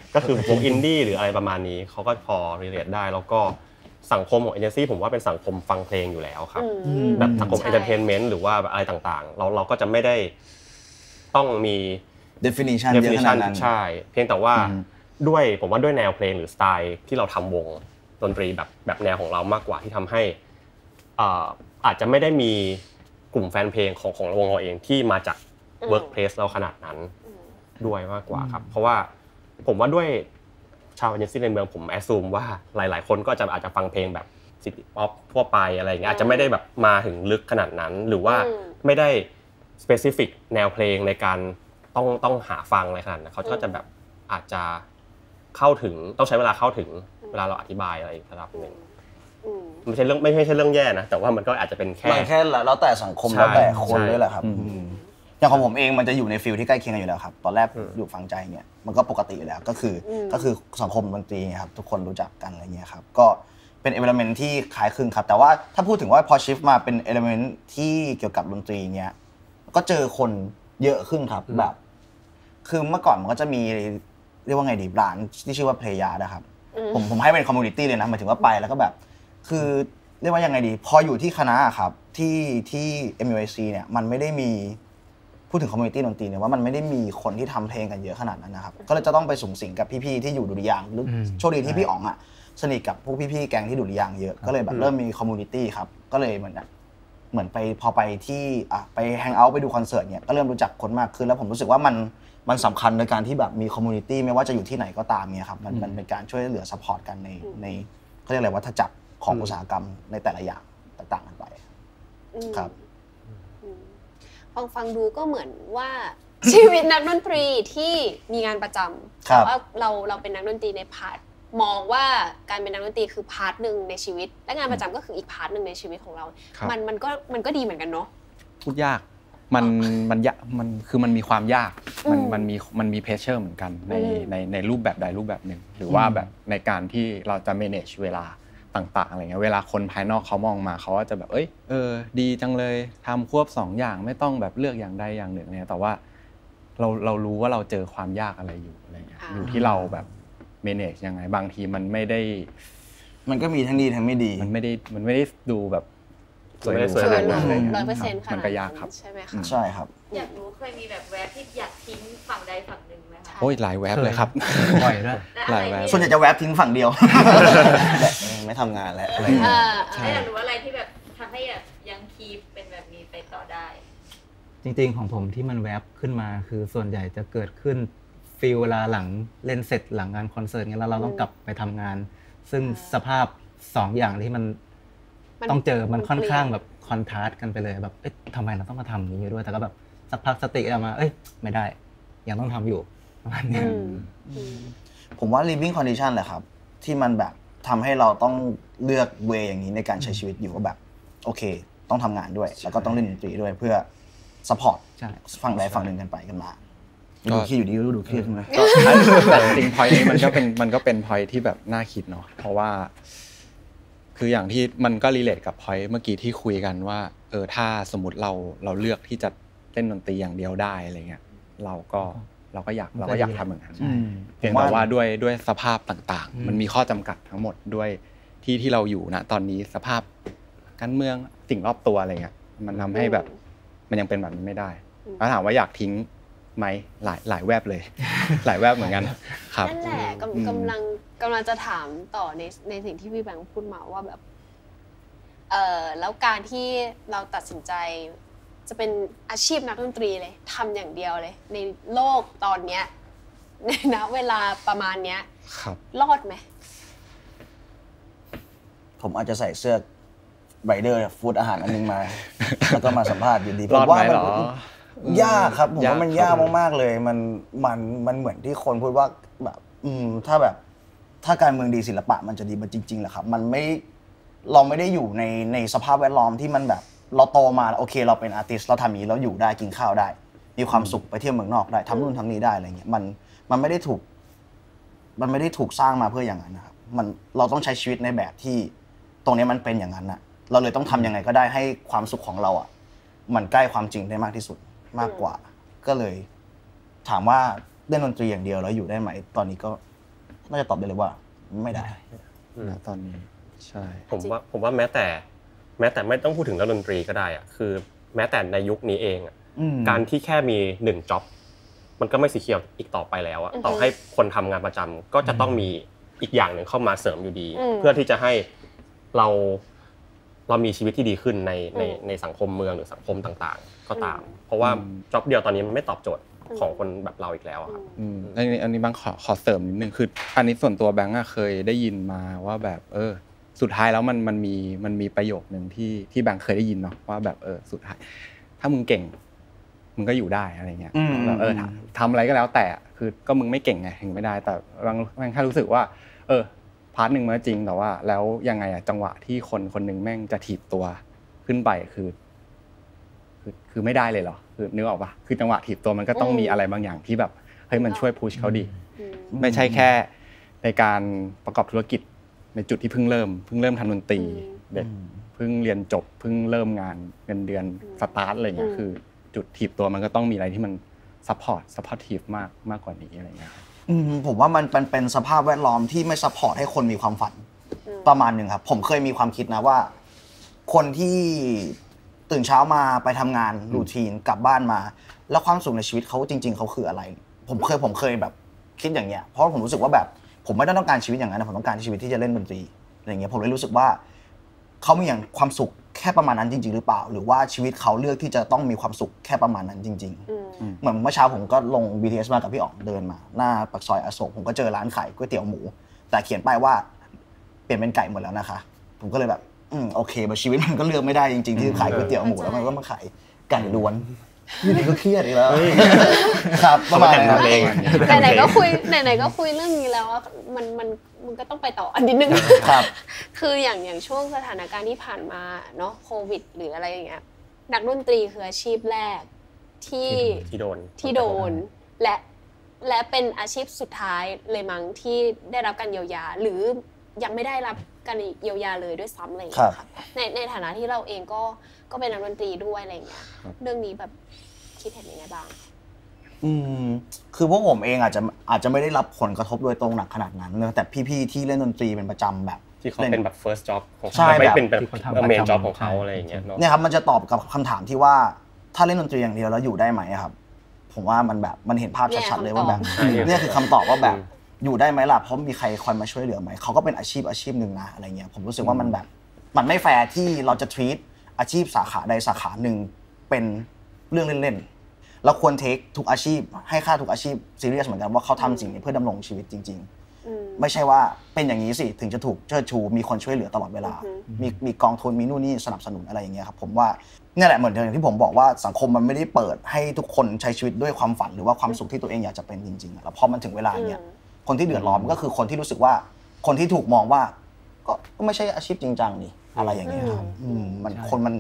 ก็คือวงอินดี้หรืออะไรประมาณนี้เขาก็พอรีเลทได้แล้วก็สังคมของเอเจนซี่ผมว่าเป็นสังคมฟังเพลงอยู่แล้วครับแบบสังคมเอนเตอร์เทนเมนต์หรือว่าอะไรต่างๆเราเราก็จะไม่ได้ต้องมี definition เยอะขนาดนั้นใช่เพียงแต่ว่าด้วยผมว่าด้วยแนวเพลงหรือสไตล์ที่เราทำวงดนตรีแบบแบบแนวของเรามากกว่าที่ทำให้อ่าอาจจะไม่ได้มีกลุ่มแฟนเพลงของของวงเราเองที่มาจาก workplace เราขนาดนั้นด้วยมากกว่าครับเพราะว่าผมว่าด้วยชาวเอเจนซี่ในเมืองผมแอสซูมว่าหลายๆคนก็จะอาจจะฟังเพลงแบบซิตี้ป๊อปทั่วไปอะไรอย่างเงี้ยอาจจะไม่ได้แบบมาถึงลึกขนาดนั้นหรือว่าไม่ได้สเปซิฟิกแนวเพลงในการต้องต้องหาฟังอะไรขนาดนั้นเขาก็จะแบบอาจจะเข้าถึงต้องใช้เวลาเข้าถึงเวลาเราอธิบายอะไรระดับนึงไม่ใช่เรื่องไม่ใช่เรื่องแย่นะแต่ว่ามันก็อาจจะเป็นแค่แค่แล้วแต่สังคมแล้วแต่คนด้วยแหละครับอย่างของผมเองมันจะอยู่ในฟิลที่ใกล้เคียงกันอยู่แล้วครับตอนแรกอยู่ฟังใจเนี่ยมันก็ปกติอยู่แล้วก็คือก็คือสังคมดนตรีครับทุกคนรู้จักกันอะไรเงี้ยครับก็เป็นเอลิเมนต์ที่คล้ายคลึงครับแต่ว่าถ้าพูดถึงว่าพอชิฟมาเป็นเอลิเมนต์ที่เกี่ยวกับดนตรีเนี่ยก็เจอคนเยอะขึ้นครับแบบคือเมื่อก่อนมันก็จะมีเรียกว่าไงดีร้านที่ชื่อว่าเพลย์ยาร์ดนะครับผมผมให้เป็นคอมมูนิตี้เลยนะหมายถึงว่าไปแล้วก็แบบคือเรียกว่ายังไงดีพออยู่ที่คณะครับที่ที่ เอ็ม ยู ไอ ซี เนี่ยมันไม่ได้มีพูดถึงคอมมูนิตี้ดนตรีเนี่ยว่ามันไม่ได้มีคนที่ทำเพลงกันเยอะขนาดนั้นนะครับก็เลยจะต้องไปสุงสิงกับพี่ๆที่อยู่ดุริยางค์โชคดีที่พี่อ๋องอ่ะสนิทกับพวกพี่ๆแก๊งที่ดุริยางค์เยอะก็เลยแบบเริ่มมีคอมมูนิตี้ครับก็เลยเหมือนเหมือนไปพอไปที่อ่ะไปแฮงเอาท์ไปดูคอนเสิร์ตเนี่ยก็เริ่มรู้จักคนมากขึ้นแล้วผมรู้สึกว่ามันมันสำคัญในการที่แบบมีคอมมูนิตี้ไม่ว่าจะอยู่ที่ไหนก็ตามเนี่ยครับมันมันเป็นการช่วยเหลือซัพพอร์ตกันในในเขาเรียกอะไรวัฏจักรของอุตสาหกรรมในแต่ละอย่างต่างๆกันไปครับฟังฟังดูก็เหมือนว่าชีวิตนักดนตรีที่มีงานประจำแต่ว่าเราเราเป็นนักดนตรีในพาร์ทมองว่าการเป็นนักดนตรีคือพาร์ทนึงในชีวิตและงานประจำก็คืออีกพาร์ทนึงในชีวิตของเรามันมันก็มันก็ดีเหมือนกันเนาะพูดยากมันมันยากมันคือมันมีความยากมันมันมีมันมีเพรสเชอร์เหมือนกันในในในรูปแบบใดรูปแบบหนึ่งหรือว่าแบบในการที่เราจะ manage เวลาต่างๆอะไรเงี้ยเวลาคนภายนอกเขามองมาเขาก็จะแบบเอ้ยเออดีจังเลยทำควบสองอย่างไม่ต้องแบบเลือกอย่างใดอย่างหนึ่งเนี่ยแต่ว่าเราเรารู้ว่าเราเจอความยากอะไรอยู่อะไรเงี้ยอยู่ที่เราแบบ manage ยังไงบางทีมันไม่ได้มันก็มีทั้งดีทั้งไม่ดีมันไม่ได้มันไม่ได้ดูแบบสวยๆร้อยเปอร์เซ็นต์มันก็ยากครับใช่ไหมคะใช่ครับอยากรู้เคยมีแบบแวบที่อยากทิ้งฝั่งใดฝั่งหนึ่งไหมคะโอ้ยหลายแวบเลยครับบ่อยด้วยหลายแวบส่วนใหญ่จะแวบทิ้งฝั่งเดียวไม่ทำงานแล้วอะไรอย่างเงี้ยอยากรู้อะไรที่แบบทำให้แบบยังคีปเป็นแบบนี้ไปต่อได้จริงๆของผมที่มันแวบขึ้นมาคือส่วนใหญ่จะเกิดขึ้นฟีลเวลาหลังเล่นเสร็จหลังงานคอนเสิร์ตเงี้ยแล้วเราต้องกลับไปทำงานซึ่งสภาพสองอย่างที่มันต้องเจอมันค่อนข้างแบบคอนทราสต์กันไปเลยแบบเอ๊ะทำไมเราต้องมาทำอย่างนี้ด้วยแต่ก็แบบสักพักสติออกมาเอ้ยไม่ได้ยังต้องทำอยู่ประมาณนี้ผมว่า living condition แหละครับที่มันแบบทำให้เราต้องเลือกเวย์อย่างนี้ในการใช้ชีวิตอยู่ว่าแบบโอเคต้องทำงานด้วยแล้วก็ต้องเล่นดนตรีด้วยเพื่อ support ฝั่งใดฝั่งหนึ่งกันไปกันมาดูคิดอยู่ดีดูเครียดใช่ไหมแต่จริง point นี้มันก็เป็นมันก็เป็น point ที่แบบน่าคิดเนาะเพราะว่าคืออย่างที่มันก็รีเลทกับ point เมื่อกี้ที่คุยกันว่าเออถ้าสมมุติเราเราเลือกที่จะเล่นดนตรีอย่างเดียวได้อะไรเงี้ยเราก็เราก็อยากเราก็อยากทำเหมือนกันเพียงแต่ว่าด้วยด้วยสภาพต่างๆมันมีข้อจำกัดทั้งหมดด้วยที่ที่เราอยู่ณตอนนี้สภาพการเมืองสิ่งรอบตัวอะไรเงี้ยมันทำให้แบบมันยังเป็นแบบนี้ไม่ได้แล้วถามว่าอยากทิ้งไหมหลายหลายแวบเลยหลายแวบเหมือนกันครับนั่นแหละกำกำลังกำลังจะถามต่อในในสิ่งที่พี่แบงค์พูดมาว่าแบบเออแล้วการที่เราตัดสินใจจะเป็นอาชีพนักดนตรีเลยทำอย่างเดียวเลยในโลกตอนเนี้ยในณเวลาประมาณเนี้ยรอดไหมผมอาจจะใส่เสื้อไรเดอร์ฟู้ดอาหารอันนึงมาแล้วก็มาสัมภาษณ์อยู่ดีผมว่ามันยากครับผมว่ามันยากมากๆเลยมันมันมันเหมือนที่คนพูดว่าแบบอืมถ้าแบบถ้าการเมืองดีศิลปะมันจะดีมันจริงๆแหละครับมันไม่เราไม่ได้อยู่ในในสภาพแวดล้อมที่มันแบบเราโตมาโอเคเราเป็นอาร์ติสต์เราทำอย่างนี้เราอยู่ได้กินข้าวได้มีความสุขไปเที่ยวเมืองนอกได้ทำนู่นทำนี่ได้อะไรเงี้ยมันมันไม่ได้ถูกมันไม่ได้ถูกสร้างมาเพื่ออย่างนั้นนะครับมันเราต้องใช้ชีวิตในแบบที่ตรงนี้มันเป็นอย่างนั้นน่ะเราเลยต้องทำยังไงก็ได้ให้ความสุขของเราอ่ะมันใกล้ความจริงได้มากที่สุดมากกว่าก็เลยถามว่าเล่นดนตรีอย่างเดียวแล้วอยู่ได้ไหมตอนนี้ก็น่าจะตอบได้เลยว่าไม่ได้ณตอนนี้ใช่ผมว่าผมว่าแม้แต่แม้แต่ไม่ต้องพูดถึงเรื่องดนตรีก็ได้อ่ะคือแม้แต่ในยุคนี้เองอ่ะการที่แค่มีหนึ่งจ็อบมันก็ไม่สีเขียวอีกต่อไปแล้วอ่ะต่อให้คนทำงานประจำก็จะต้องมีอีกอย่างหนึ่งเข้ามาเสริมอยู่ดีเพื่อที่จะให้เราเรามีชีวิตที่ดีขึ้นในในในสังคมเมืองหรือสังคมต่างๆก็ตามเพราะว่าจ็อบเดียวตอนนี้มันไม่ตอบโจทย์ของคนแบบเราอีกแล้วครับอืมอันนี้อันนี้บางขอขอเสริมนิดนึงคืออันนี้ส่วนตัวแบงค์เคยได้ยินมาว่าแบบเออสุดท้ายแล้วมันมันมีมันมีประโยคนึงที่ที่แบงค์เคยได้ยินเนาะว่าแบบเออสุดท้ายถ้ามึงเก่งมึงก็อยู่ได้อะไรเงี้ยแบบเออทำอะไรก็แล้วแต่คือก็มึงไม่เก่งไงถึงไม่ได้แต่บางบางแค่รู้สึกว่าเออพาร์ทนึงมันจริงแต่ว่าแล้วยังไงอะจังหวะที่คนคนนึงแม่งจะถีบตัวขึ้นไปคือคือคือไม่ได้เลยเหรอคือนึกออกป่ะคือจังหวะถีบตัวมันก็ต้องมีอะไรบางอย่างที่แบบเฮ้ยมันช่วยพุชเขาดีไม่ใช่แค่ในการประกอบธุรกิจในจุดที่เพิ่งเริ่มเพิ่งเริ่มทำดนตรีเด็กเพิ่งเรียนจบเพิ่งเริ่มงานเงินเดือนสตาร์ทอะไรเงี้ยคือจุดถีบตัวมันก็ต้องมีอะไรที่มันซัพพอร์ตซัพพอร์ตทีฟมากมากกว่านี้อะไรเงี้ยอืมผมว่ามันเป็นเป็นสภาพแวดล้อมที่ไม่ซัพพอร์ตให้คนมีความฝันประมาณนึงครับผมเคยมีความคิดนะว่าคนที่ตื่นเช้ามาไปทำงานรูทีนกลับบ้านมาแล้วความสุขในชีวิตเขาจริงๆเขาคืออะไรผมเคยผมเคยแบบคิดอย่างเงี้ยเพราะผมรู้สึกว่าแบบผมไม่ได้ต้องการชีวิตอย่างนั้นนะผมต้องการชีวิตที่จะเล่นดนตรีอะไรเงี้ยผมเลยรู้สึกว่าเขามีอย่างความสุขแค่ประมาณนั้นจริงๆหรือเปล่าหรือว่าชีวิตเขาเลือกที่จะต้องมีความสุขแค่ประมาณนั้นจริงๆเหมือนเมื่อเช้าผมก็ลง บี ที เอส มากับพี่อ๋องเดินมาหน้าปากซอยอโศกผมก็เจอร้านขายก๋วยเตี๋ยวหมูแต่เขียนป้ายว่าเปลี่ยนเป็นไก่หมดแล้วนะคะผมก็เลยแบบอืมโอเคแบบชีวิตมันก็เลือกไม่ได้จริงๆที่ขายก๋วยเตี๋ยวหมูแล้วมันก็มาขายไก่ล้วนนี่ก็เครียดอีกแล้วครับประมาณนั้นเองไหนๆก็คุยไหนๆก็คุยเรื่องนี้แล้วว่ามันมันมันก็ต้องไปต่ออันนิดนึงครับคืออย่างอย่างช่วงสถานการณ์ที่ผ่านมาเนาะโควิดหรืออะไรอย่างเงี้ยนักดนตรีคืออาชีพแรกที่ที่โดนที่โดนและและเป็นอาชีพสุดท้ายเลยมั้งที่ได้รับการเยียวยาหรือยังไม่ได้รับการเยียวยาเลยด้วยซ้ำอะไรอย่างเงี้ยค่ะในในฐานะที่เราเองก็ก็เป็นนักดนตรีด้วยอะไรอย่างเงี้ยเรื่องนี้แบบคิดเห็นยังไงบ้างอืมคือพวกผมเองอาจจะอาจจะไม่ได้รับผลกระทบโดยตรงหนักขนาดนั้นเนอะแต่พี่ๆที่เล่นดนตรีเป็นประจำแบบที่เขาเป็นแบบ first job ของเขาไม่เป็นแบบ main job ของเขาอะไรอย่างเงี้ยเนาะเนี่ยครับมันจะตอบกับคำถามที่ว่าถ้าเล่นดนตรีอย่างเดียวแล้วอยู่ได้ไหมครับผมว่ามันแบบมันเห็นภาพชัดๆเลยว่าแบบนี่คือคำตอบว่าแบบอยู่ได้ไหมล่ะเพราะมีใครคอยมาช่วยเหลือไหมเขาก็เป็นอาชีพอาชีพหนึ่งนะอะไรเงี้ยผมรู้สึกว่ามันแบบมันไม่แฟร์ที่เราจะ treat อาชีพสาขาใดสาขาหนึ่งเป็นเรื่องเล่นๆเราควรเทคทุกอาชีพให้ค่าทุกอาชีพซีเรียสเหมือนกันว่าเขาทำสิ่งนี้เพื่อดำรงชีวิตจริงๆไม่ใช่ว่าเป็นอย่างนี้สิถึงจะถูกเชิดชูมีคนช่วยเหลือตลอดเวลามีมีกองทุนมีนู่นนี่สนับสนุนอะไรอย่างเงี้ยครับผมว่านี่แหละเหมือนอย่างที่ผมบอกว่าสังคมมันไม่ได้เปิดให้ทุกคนใช้ชีวิตด้วยความฝันหรือว่าความสุขที่ตัวเองอยากจะเป็นจริงๆแล้วพอมันถึงเวลาเนี้ยคนที่เดือดร้อนก็คือคนที่รู้สึกว่าคนที่ถูกมองว่าก็ไม่ใช่อาชีพจริงจังนี่อะไรอย่างเงี้ยครับมันคนมัน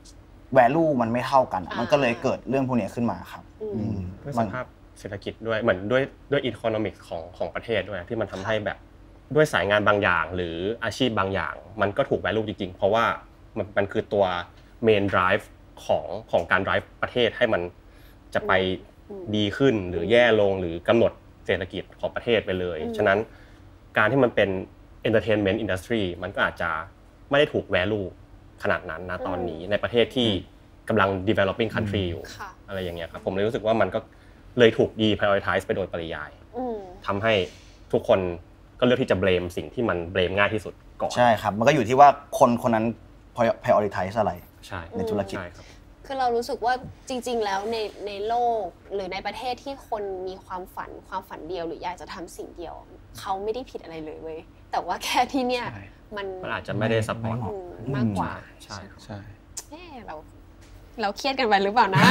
value มันไม่เท่ากันมันก็เลยเกิดเรื่องพวกนี้ขึ้นมาครับด้วยสภาพเศรษฐกิจด้วยเหมือนด้วยด้วย economics ของของประเทศด้วยที่มันทำให้แบบด้วยสายงานบางอย่างหรืออาชีพบางอย่างมันก็ถูก value จริงๆเพราะว่ามันมันคือตัว main drive ของของการ drive ประเทศให้มันจะไปดีขึ้นหรือแย่ลงหรือกำหนดเศรษฐกิจของประเทศไปเลยฉะนั้นการที่มันเป็น entertainment industry มันก็อาจจะไม่ได้ถูก valueขนาดนั้นนะตอนนี้ในประเทศที่กำลัง developing country อยู่อะไรอย่างเงี้ยครับผมเลยรู้สึกว่ามันก็เลยถูก deprioritize ไปโดยปริยายทำให้ทุกคนก็เลือกที่จะ blame สิ่งที่มัน blame ง่ายที่สุดก่อนใช่ครับมันก็อยู่ที่ว่าคนคนนั้น prioritize อะไรในธุรกิจคือเรารู้สึกว่าจริงๆแล้วในในโลกหรือในประเทศที่คนมีความฝันความฝันเดียวหรืออยากจะทำสิ่งเดียวเขาไม่ได้ผิดอะไรเลยเว้ยแต่ว่าแค่ที่เนี่ยมันมันอาจจะไม่ได้ซัพพอร์ตมากกว่าใช่ใช่เออเราเราเครียดกันไปหรือเปล่านะ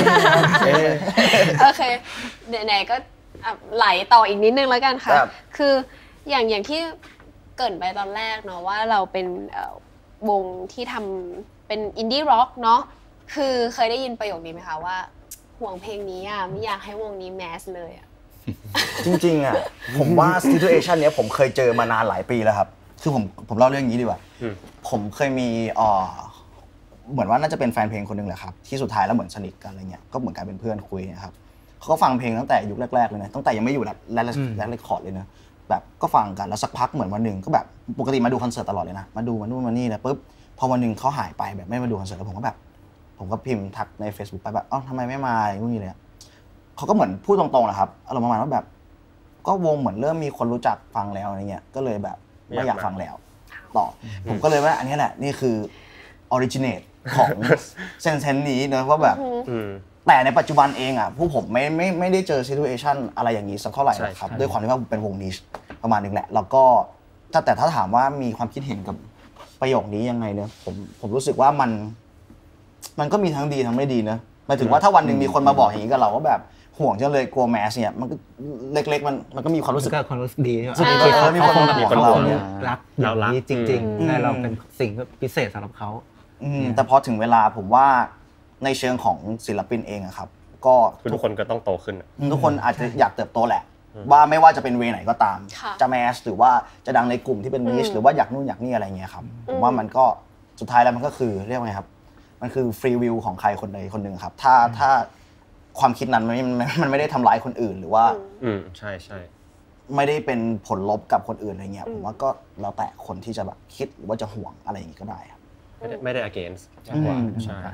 โอเคไหนๆก็ไหลต่ออีกนิดนึงแล้วกันค่ะคืออย่างอย่างที่เกริ่นไปตอนแรกเนาะว่าเราเป็นวงที่ทำเป็นอินดี้ร็อกเนาะคือเคยได้ยินประโยคนี้ไหมคะว่าห่วงเพลงนี้อ่ะไม่อยากให้วงนี้แมสเลยอ่ะจริงๆอ่ะผมว่า situation เนี้ยผมเคยเจอมานานหลายปีแล้วครับคือผมผมเล่าเรื่องนี้ดีกว่าผมเคยมีอ่อเหมือนว่าน่าจะเป็นแฟนเพลงคนนึงแหละครับที่สุดท้ายแล้วเหมือนสนิทกันอะไรเงี้ยก็เหมือนกันเป็นเพื่อนคุยนะครับเขาก็ฟังเพลงตั้งแต่ยุคแรกๆเลยนะตั้งแต่ยังไม่อยู่แลนด์แลนด์เรคคอร์ดเลยนะแแบบก็ฟังกันแล้วสักพักเหมือนวันหนึ่งก็แบบปกติมาดูคอนเสิร์ตตลอดเลยนะมาดูมานู่นมานี่แล้วปุ๊บพอวันหนึ่งเขาหายไปแบบไม่มาดูคอนเสิร์ตแล้วผมก็แบบผมก็พิมพ์ทักใน Facebook ไปแบบอ้าวทำไมไม่มาอะไรนู่นนี่เลยเขาก็เหมือนพูดตรงๆแหละครับอารมณ์ประมาณว่าแบบก็วงเหมือนเริ่มมีคนรู้จักฟังแล้วอะไรเงี้ยก็เลยแบบไม่อยากฟังแล้วต่อผมก็เลยว่าอันนี้แหละนี่คือออริจิเนตของเซนเซนนี้เนอะว่าแบบแต่ในปัจจุบันเองอ่ะพวกผมไม่ไม่ไม่ได้เจอซิทูเอชั่นอะไรอย่างนี้สักเท่าไหร่ครับด้วยความที่ว่าเป็นวงนิชประมาณนึงแหละแล้วก็ถ้าแต่ถ้าถามว่ามีความคิดเห็นกับประโยคนี้ยังไงเนอะผมผมรู้สึกว่ามันมันก็มีทั้งดีทั้งไม่ดีเนอะหมายถึงว่าถ้าวันหนึ่งมีคนมาบอกอย่างนี้กับเราว่าแบบห่วงจังเลยกลัวแมสเนี่ยมันก็เล็กๆมันมันก็มีความรู้สึกก็ความรู้สึกดีใช่ไหมที่เขามีคนมาบอกเรารักอย่างนี้จริงๆให้เราเป็นสิ่งพิเศษสำหรับเขาแต่พอถึงเวลาผมว่าในเชิงของศิลปินเองอะครับก็ทุกคนก็ต้องโตขึ้นทุกคนอาจจะอยากเติบโตแหละว่าไม่ว่าจะเป็นเวไหนก็ตามจะแมสหรือว่าจะดังในกลุ่มที่เป็นนิชหรือว่าอยากนู่นอยากนี่อะไรเงี้ยครับผมว่ามันก็สุดท้ายแล้วมันก็คือเรียกว่าไงครับมันคือฟรีวิวของใครคนใดคนหนึ่งครับถ้าถ้าความคิดนั้นมันมันไม่ได้ทำร้ายคนอื่นหรือว่าอืมใช่ใช่ไม่ได้เป็นผลลบกับคนอื่นอะไรเงี้ยผมว่าก็แล้วแต่คนที่จะแบบคิดหรือว่าจะห่วงอะไรอย่างงี้ก็ได้ครับไม่ได้ไม่ได้ against มากกว่าใช่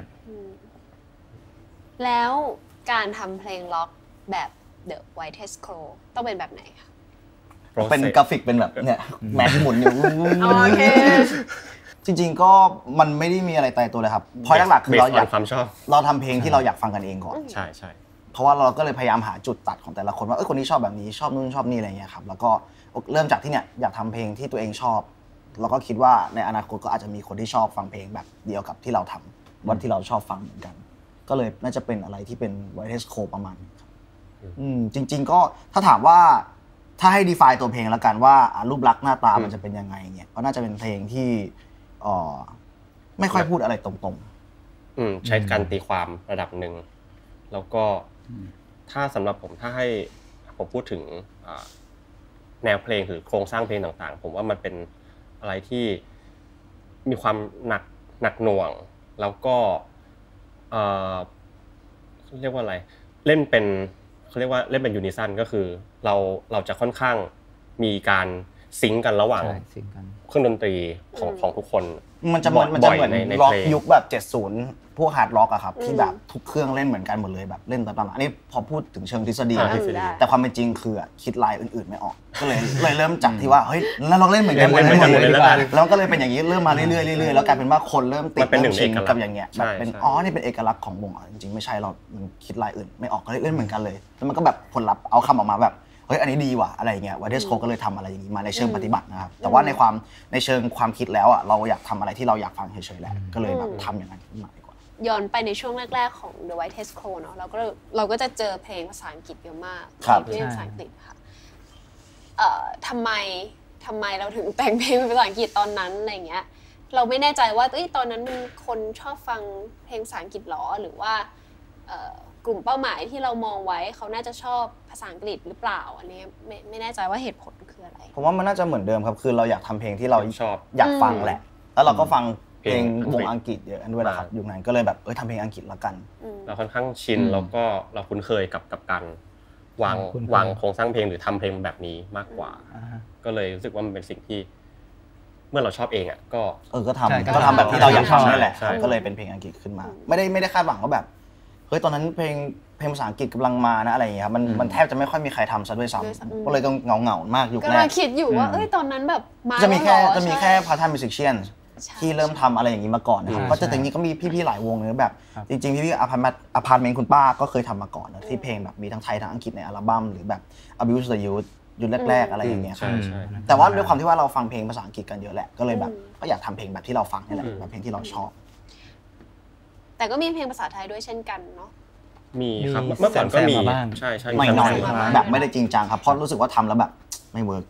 แล้วการทำเพลงล็อกแบบ The Whitest Crow ต้องเป็นแบบไหนคะเป็นกราฟิกเป็นแบบเนี่ยแมสหมุนอยู่โอเคจริงๆก็มันไม่ได้มีอะไรตายตัวเลยครับเพราะหลักๆคือเราอยากความชอบเราทำเพลงที่เราอยากฟังกันเองก่อนใช่ใช่เพราะว่าเราก็เลยพยายามหาจุดตัดของแต่ละคนว่าเออคนนี้ชอบแบบนี้ชอบนู่นชอบนี่อะไรเงี้ยครับแล้วก็เริ่มจากที่เนี่ยอยากทำเพลงที่ตัวเองชอบแล้วก็คิดว่าในอนาคตก็อาจจะมีคนที่ชอบฟังเพลงแบบเดียวกับที่เราทำวันที่เราชอบฟังเหมือนกันก็เลยน่าจะเป็นอะไรที่เป็น Whitest Crow ประมาณนี้ครับอืมจริงๆก็ถ้าถามว่าถ้าให้ define ตัวเพลงแล้วกันว่ารูปลักษณ์หน้าตามันจะเป็นยังไงเงี้ยก็น่าจะเป็นเพลงที่อ๋อไม่ค่อยพูดอะไรตรงๆอืมใช้การตีความระดับหนึ่งแล้วก็ถ้าสำหรับผมถ้าให้ผมพูดถึงแนวเพลงหรือโครงสร้างเพลงต่างๆผมว่ามันเป็นอะไรที่มีความหนักหนักหน่วงแล้วก็เอ่อเรียกว่าอะไรเล่นเป็นเขาเรียกว่าเล่นเป็นยูนิซันก็คือเราเราจะค่อนข้างมีการซิงค์กันระหว่างเครื่องดนตรีของของทุกคนมันจะมันจะเหมือนล็อกยุคแบบเจ็ดสิบพวกฮาร์ดล็อกอะครับที่แบบทุกเครื่องเล่นเหมือนกันหมดเลยแบบเล่นตามๆอันนี้พอพูดถึงเชิงทฤษฎีแต่ความเป็นจริงคือคิดลายอื่นๆไม่ออกก็เลยเลยเริ่มจากที่ว่าเฮ้ยแล้วเราเล่นเหมือนกันหมดเลยแล้วก็เลยเป็นอย่างนี้เริ่มมาเรื่อยๆเรื่อยๆแล้วกลายเป็นว่าคนเริ่มติดเริ่มชินกับอย่างเงี้ยแบบเป็นอ๋อนี่เป็นเอกลักษณ์ของวงจริงๆไม่ใช่เรามันคิดลายอื่นไม่ออกก็เล่นเหมือนกันเลยแล้วมันก็แบบผลลัพธ์เอาคำออกมาแบบเฮ้ยอันนี้ดีว่ะอะไรอย่างเงี้ยWhitest Crowก็เลยทำอะไรอย่างงี้มาในเชิงปฏิบัตินะครับแต่ว่าในความในเชิงความคิดแล้วอ่ะเราอยากทำอะไรที่เราอยากฟังเฉยๆแหละก็เลยแบบทำอย่างนั้นขึ้นมาดีกว่าย้อนไปในช่วงแรกๆของ The Whitest Crow เนาะเราก็เราก็จะเจอเพลงภาษาอังกฤษเยอะมากเพลงภาษาอังกฤษค่ะเอ่อทำไมทำไมเราถึงแต่งเพลงเป็นภาษาอังกฤษตอนนั้นอะไรเงี้ยเราไม่แน่ใจว่าเอ้ยตอนนั้นมันคนชอบฟังเพลงภาษาอังกฤษหรอหรือว่ากลุ่มเป้าหมายที่เรามองไว้เขาน่าจะชอบภาษาอังกฤษหรือเปล่าอันนี้ไม่ไม่แน่ใจว่าเหตุผลคืออะไรผมว่ามันน่าจะเหมือนเดิมครับคือเราอยากทำเพลงที่เราชอบอยากฟังแหละแล้วเราก็ฟังเพลงวงอังกฤษเยอะด้วยนะครับยุคนั้นก็เลยแบบเออทำเพลงอังกฤษละกันเราค่อนข้างชินแล้วก็เราคุ้นเคยกับกับการวางวางโครงสร้างเพลงหรือทำเพลงแบบนี้มากกว่าก็เลยรู้สึกว่ามันเป็นสิ่งที่เมื่อเราชอบเองอ่ะก็เออก็ทำก็ทำแบบที่เราอยากทำนั่นแหละก็เลยเป็นเพลงอังกฤษขึ้นมาไม่ได้ไม่ได้คาดหวังว่าแบบเฮ้ยตอนนั้นเพลงเพลงภาษาอังกฤษกำลังมานะอะไรอย่างเงี้ยครับมันมันแทบจะไม่ค่อยมีใครทำซะด้วยซ้ำก็เลยก็เงาเงามากยุคแรกก็คิดอยู่ว่าเอ้ยตอนนั้นแบบมาจะมีแค่จะมีแค่พาร์ทไทม์มิวสิคเชียนที่เริ่มทำอะไรอย่างนี้มาก่อนนะครับก็จะถึงนี้ก็มีพี่ๆหลายวงเลยแบบจริงๆพี่ๆอพาร์ตเมนต์อพาร์ตเมนต์คุณป้าก็เคยทำมาก่อนนะที่เพลงแบบมีทั้งไทยทั้งอังกฤษในอัลบั้มหรือแบบ Abuse the Youth ยุคแรกๆอะไรอย่างเงี้ยครับแต่ว่าด้วยความที่ว่าเราฟังเพลงภาษาอังกฤษกันเยอะแหละก็เลยแบบก็อยากทำเพลงแบบที่เราฟังนี่แหละแบบเพลงที่เราชอบแต่ก็มีเพลงภาษาไทยด้วยเช่นกันเนาะมีครับเมื่อก่อนก็มีใช่ๆไม่น้อยแบบไม่ได้จริงจังครับเพราะรู้สึกว่าทำแล้วแบบไม่เวิร์ก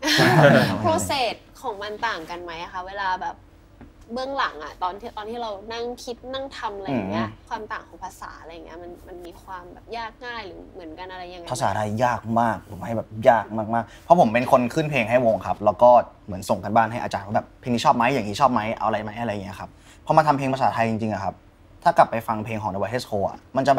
process ของมันต่างกันไหมคะเวลาแบบเบื้องหลังอะตอนที่ตอนที่เรานั่งคิดนั่งทำอะไรอย่างเงี้ยความต่างของภาษาอะไรอย่างเงี้ยมันมันมีความแบบยากง่ายหรือเหมือนกันอะไรยังไงภาษาไทยยากมากผมให้แบบยากมากๆเพราะผมเป็นคนขึ้นเพลงให้วงครับแล้วก็เหมือนส่งกันบ้านให้อาจารย์ว่าแบบเพลงนี้ชอบไหมอย่างนี้ชอบไหมเอาอะไรไหมอะไรอย่างเงี้ยครับพอมาทำเพลงภาษาไทยจริงๆอะครับถ้ากลับไปฟังเพลงของ The Whitest Crow อะมันจะแบบ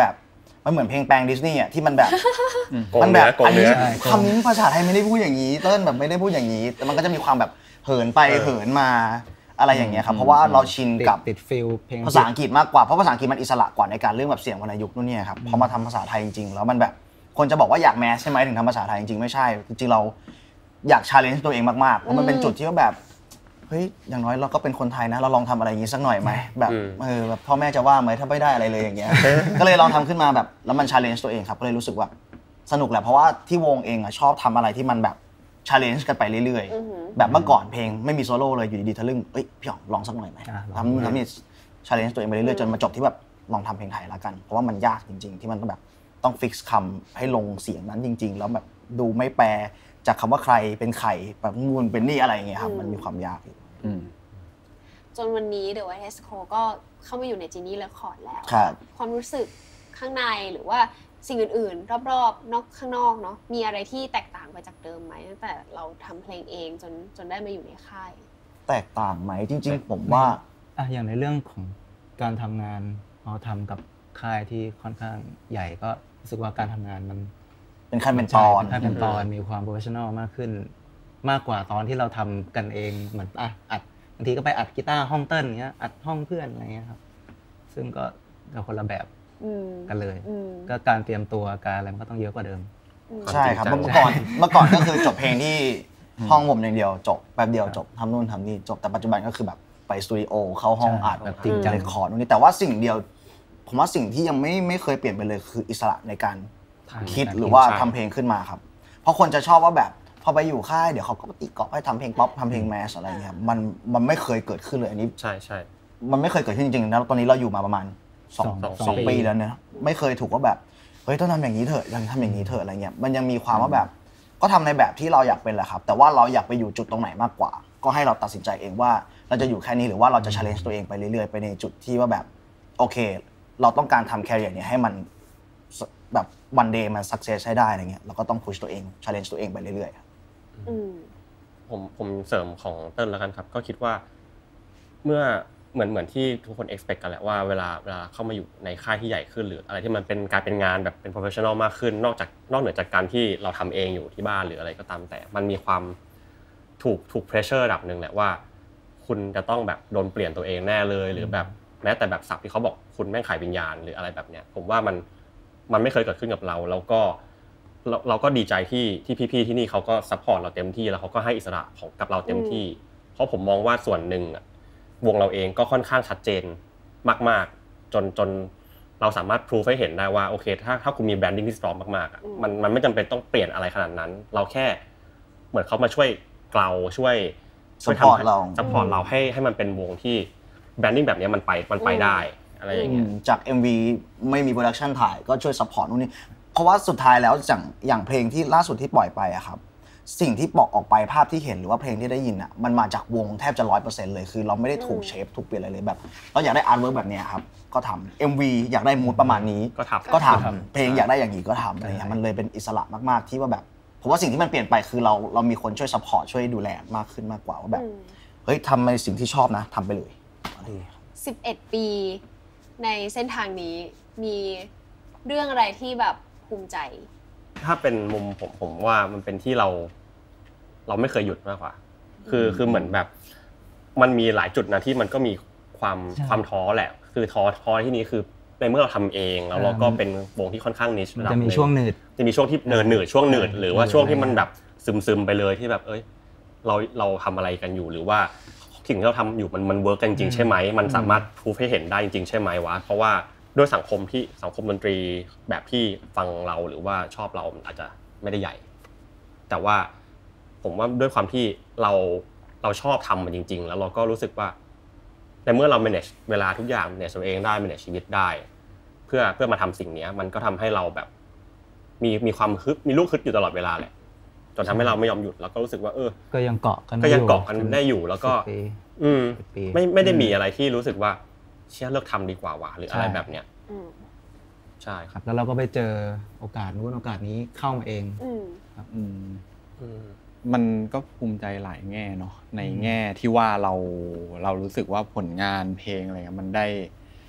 มันเหมือนเพลงแปลงดิสนีย์อ่ะที่มันแบบมัมันแบบอันนี้ใช่คำนี้ภาษาไทยไม่ได้พูดอย่างนี้เติ้ลแบบไม่ได้พูดอย่างนี้แต่มันก็จะมีความแบบเหินไปเหินมาอะไรอย่างเงี้ยครับเพราะว่าเราชินกับติดฟิลเพลงภาษาอังกฤษมากกว่าเพราะภาษาอังกฤษมันอิสระกว่าในการเรื่องแบบเสียงวรรณยุกต์นู่นนี่ครับพอมาทำภาษาไทยจริงๆแล้วมันแบบคนจะบอกว่าอยากแมสใช่ไหมถึงทำภาษาไทยจริงๆไม่ใช่จริงๆเราอยากชาเลนจ์ตัวเองมากๆเพราะมันเป็นจุดที่ว่าแบบเฮ้ยอย่างน้อยเราก็เป็นคนไทยนะเราลองทำอะไรอย่างนี้สักหน่อยไหมแบบเออแบบพ่อแม่จะว่าไหมถ้าไม่ได้อะไรเลยอย่างเงี้ยก็เลยลองทำขึ้นมาแบบแล้วมันชาเลนจ์ตัวเองครับก็เลยรู้สึกว่าสนุกแหละเพราะว่าที่วงเองอะชอบทำอะไรที่มันแบบชาเลนจ์กันไปเรื่อยๆแบบเมื่อก่อนเพลงไม่มีโซโล่เลยอยู่ดีๆทะลึ่งเอ้ยพี่หยองลองสักหน่อยไหมทำทำนี่ชาเลนจ์ตัวเองไปเรื่อยๆจนมาจบที่แบบลองทำเพลงไทยละกันเพราะว่ามันยากจริงๆที่มันต้องแบบต้องฟิกซ์คำให้ลงเสียงนั้นจริงๆแล้วแบบดูไม่แปลจากคำว่าใครเป็นใครแบบมูนเป็นนี่อะไรอย่างเงี้ยครับมันมีความยากอยู่จนวันนี้ The White Esco ก็เข้ามาอยู่ใน Genie Record แล้วความรู้สึกข้างในหรือว่าสิ่งอื่นๆรอบๆนอกข้างนอกเนาะมีอะไรที่แตกต่างไปจากเดิมไหมตั้งแต่เราทำเพลงเองจนจนได้มาอยู่ในค่ายแตกต่างไหมจริงๆผมว่าอ่ะอย่างในเรื่องของการทำงานพอทำกับค่ายที่ค่อนข้างใหญ่ก็รู้สึกว่าการทำงานมันเป็นขั้นเป็นตอนขั้นเป็นตอนมีความโปรเฟชชั่นอลมากขึ้นมากกว่าตอนที่เราทำกันเองเหมือนอ่ะอัดบางทีก็ไปอัดกีตาร์ห้องเติ้ลเงี้ยอัดห้องเพื่อนอะไรเงี้ยครับซึ่งก็จะคนละแบบกันเลยก็การเตรียมตัวการอะไรมันก็ต้องเยอะกว่าเดิมใช่ครับเมื่อก่อนเมื่อก่อนก็คือจบเพลงที่ห้องผมอย่างเดียวจบแป๊บเดียวจบทำนู่นทำนี่จบแต่ปัจจุบันก็คือแบบไปสตูดิโอเข้าห้องอัดแบบจริงจังเรคคอร์ดนู่นนี่แต่ว่าสิ่งเดียวผมว่าสิ่งที่ยังไม่ไม่เคยเปลี่ยนไปเลยคืออิสระในการคิดหรือว่าทำเพลงขึ้นมาครับเพราะคนจะชอบว่าแบบพอไปอยู่ค่ายเดี๋ยวเขาก็ตีกรอบให้ทำเพลงป๊อปทำเพลงแมสอะไรเงี้ยมันมันไม่เคยเกิดขึ้นเลยอันนี้ใช่ใช่มันไม่เคยเกิดขึ้นจริงๆนะตอนนี้เราอยู่มาประมาณสองสองปีแล้วเนี่ยไม่เคยถูกว่าแบบเฮ้ยต้องทำอย่างนี้เถอะยังทำอย่างนี้เถอะอะไรเงี้ยมันยังมีความว่าแบบก็ทำในแบบที่เราอยากเป็นแหละครับแต่ว่าเราอยากไปอยู่จุดตรงไหนมากกว่าก็ให้เราตัดสินใจเองว่าเราจะอยู่แค่นี้หรือว่าเราจะ challenge ตัวเองไปเรื่อยๆไปในจุดที่ว่าแบบโอเคเราต้องการทำ career เนี่ยให้มันแบบ one day มัน success ให้ได้อะไรเงี้ยเราก็ต้อง push ตัวเอง challenge ตัวเองไปเรื่อยๆผมผมเสริมของเติ้ลแล้วกันครับก็คิดว่าเมื่อเหมือนเหมือนที่ทุกคน expect กันแหละว่าเวลาเวลาเข้ามาอยู่ในค่ายที่ใหญ่ขึ้นหรืออะไรที่มันเป็นการเป็นงานแบบเป็น professional มากขึ้นนอกจากนอกเหนือจากการที่เราทำเองอยู่ที่บ้านหรืออะไรก็ตามแต่มันมีความถูกถูก pressure ระดับนึงแหละว่าคุณจะต้องแบบโดนเปลี่ยนตัวเองแน่เลยหรือแบบแม้แต่แบบศัพท์ที่เขาบอกคุณแม่งขายวิญญาณหรืออะไรแบบเนี้ยผมว่ามันมันไม่เคยเกิดขึ้นกับเราแล้วก็เราเราก็ดีใจที่ที่พี่ๆที่นี่เขาก็ซัพพอร์ตเราเต็มที่แล้วเขาก็ให้อิสระของกับเราเต็มที่เพราะผมมองว่าส่วนหนึ่งวงเราเองก็ค่อนข้างชัดเจนมากๆจนจนเราสามารถพรูฟให้เห็นได้ว่าโอเคถ้าถ้าคุณมีแบรนดิ้งที่สตรองมากๆอ่ะมันมันไม่จำเป็นต้องเปลี่ยนอะไรขนาดนั้นเราแค่เหมือนเขามาช่วยเกลาช่วยช่วยทำเราซัพพอร์ตเราให้ให้มันเป็นวงที่แบรนดิ้งแบบนี้มันไปมันไปได้อะไรอย่างเงี้ยจาก เอ็ม วี ไม่มีโปรดักชันถ่ายก็ช่วยซัพพอร์ตนู่นนี่เพราะว่าสุดท้ายแล้วอย่างอย่างเพลงที่ล่าสุดที่ปล่อยไปอะครับสิ่งที่บอกออกไปภาพที่เห็นหรือว่าเพลงที่ได้ยินอ่ะมันมาจากวงแทบจะ ร้อยเปอร์เซ็นต์ เลยคือเราไม่ได้ถูกเชฟถูกเปลี่ยนอะไรเลยแบบเราอยากได้อาร์ตเวิร์คแบบนี้ครับก็ทำ เอ็ม วี อยากได้มูดประมาณนี้ก็ทำก็ทำเพลงอยากได้อย่างนี้ก็ทำอะไรเงี้ยมันเลยเป็นอิสระมากๆที่ว่าแบบผมว่าสิ่งที่มันเปลี่ยนไปคือเราเรามีคนช่วยซัพพอร์ตช่วยดูแลมากขึ้นมากกว่าว่าแบบเฮ้ยทำในสิ่งที่ชอบนะทำไปเลยสิบเอ็ดปีในเส้นทางนี้มีเรื่องอะไรที่แบบภูมิใจถ้าเป็นมุมผมผมว่ามันเป็นที่เราเราไม่เคยหยุดมากกว่าคือคือเหมือนแบบมันมีหลายจุดนะที่มันก็มีความความท้อแหละคือท้อท้อที่นี้คือในเมื่อเราทำเองแล้วเราก็เป็นวงที่ค่อนข้างนิชระดับนึงจะมีช่วงหนืดจะมีช่วงที่เนินหนืดช่วงหนืดหรือว่าช่วงที่มันแบบซึมๆไปเลยที่แบบเอ้ยเราเราทำอะไรกันอยู่หรือว่าสิ่งที่เราทำอยู่มันมันเวิร์กกันจริงใช่ไหมมันสามารถพรูฟให้เห็นได้จริงใช่ไหมวะเพราะว่าด้วยสังคมที่สังคมดนตรีแบบที่ฟังเราหรือว่าชอบเราอาจจะไม่ได้ใหญ่แต่ว่าผมว่าด้วยความที่เราเราชอบทำมันจริงๆแล้วเราก็รู้สึกว่าในเมื่อเรา manage เวลาทุกอย่าง manage ตัวเองได้ manage ชีวิตได้เพื่อเพื่อมาทำสิ่งนี้มันก็ทำให้เราแบบมีมีความฮึดมีลูกฮึดอยู่ตลอดเวลาแหละจนทำให้เราไม่ยอมหยุดแล้วก็รู้สึกว่าเออก็ยังเกาะกันก็ยังเกาะกันได้อยู่แล้วก็อืมไม่ไม่ได้มีอะไรที่รู้สึกว่าเชื่อเลิกทำดีกว่าว่ะหรืออะไรแบบเนี้ยใช่ครับแล้วเราก็ไปเจอโอกาสนู้นโอกาสนี้เข้ามาเองครับอืมมันก็ภูมิใจหลายแง่เนาะในแง่ที่ว่าเราเรารู้สึกว่าผลงานเพลงอะไรเงี้ยมันได้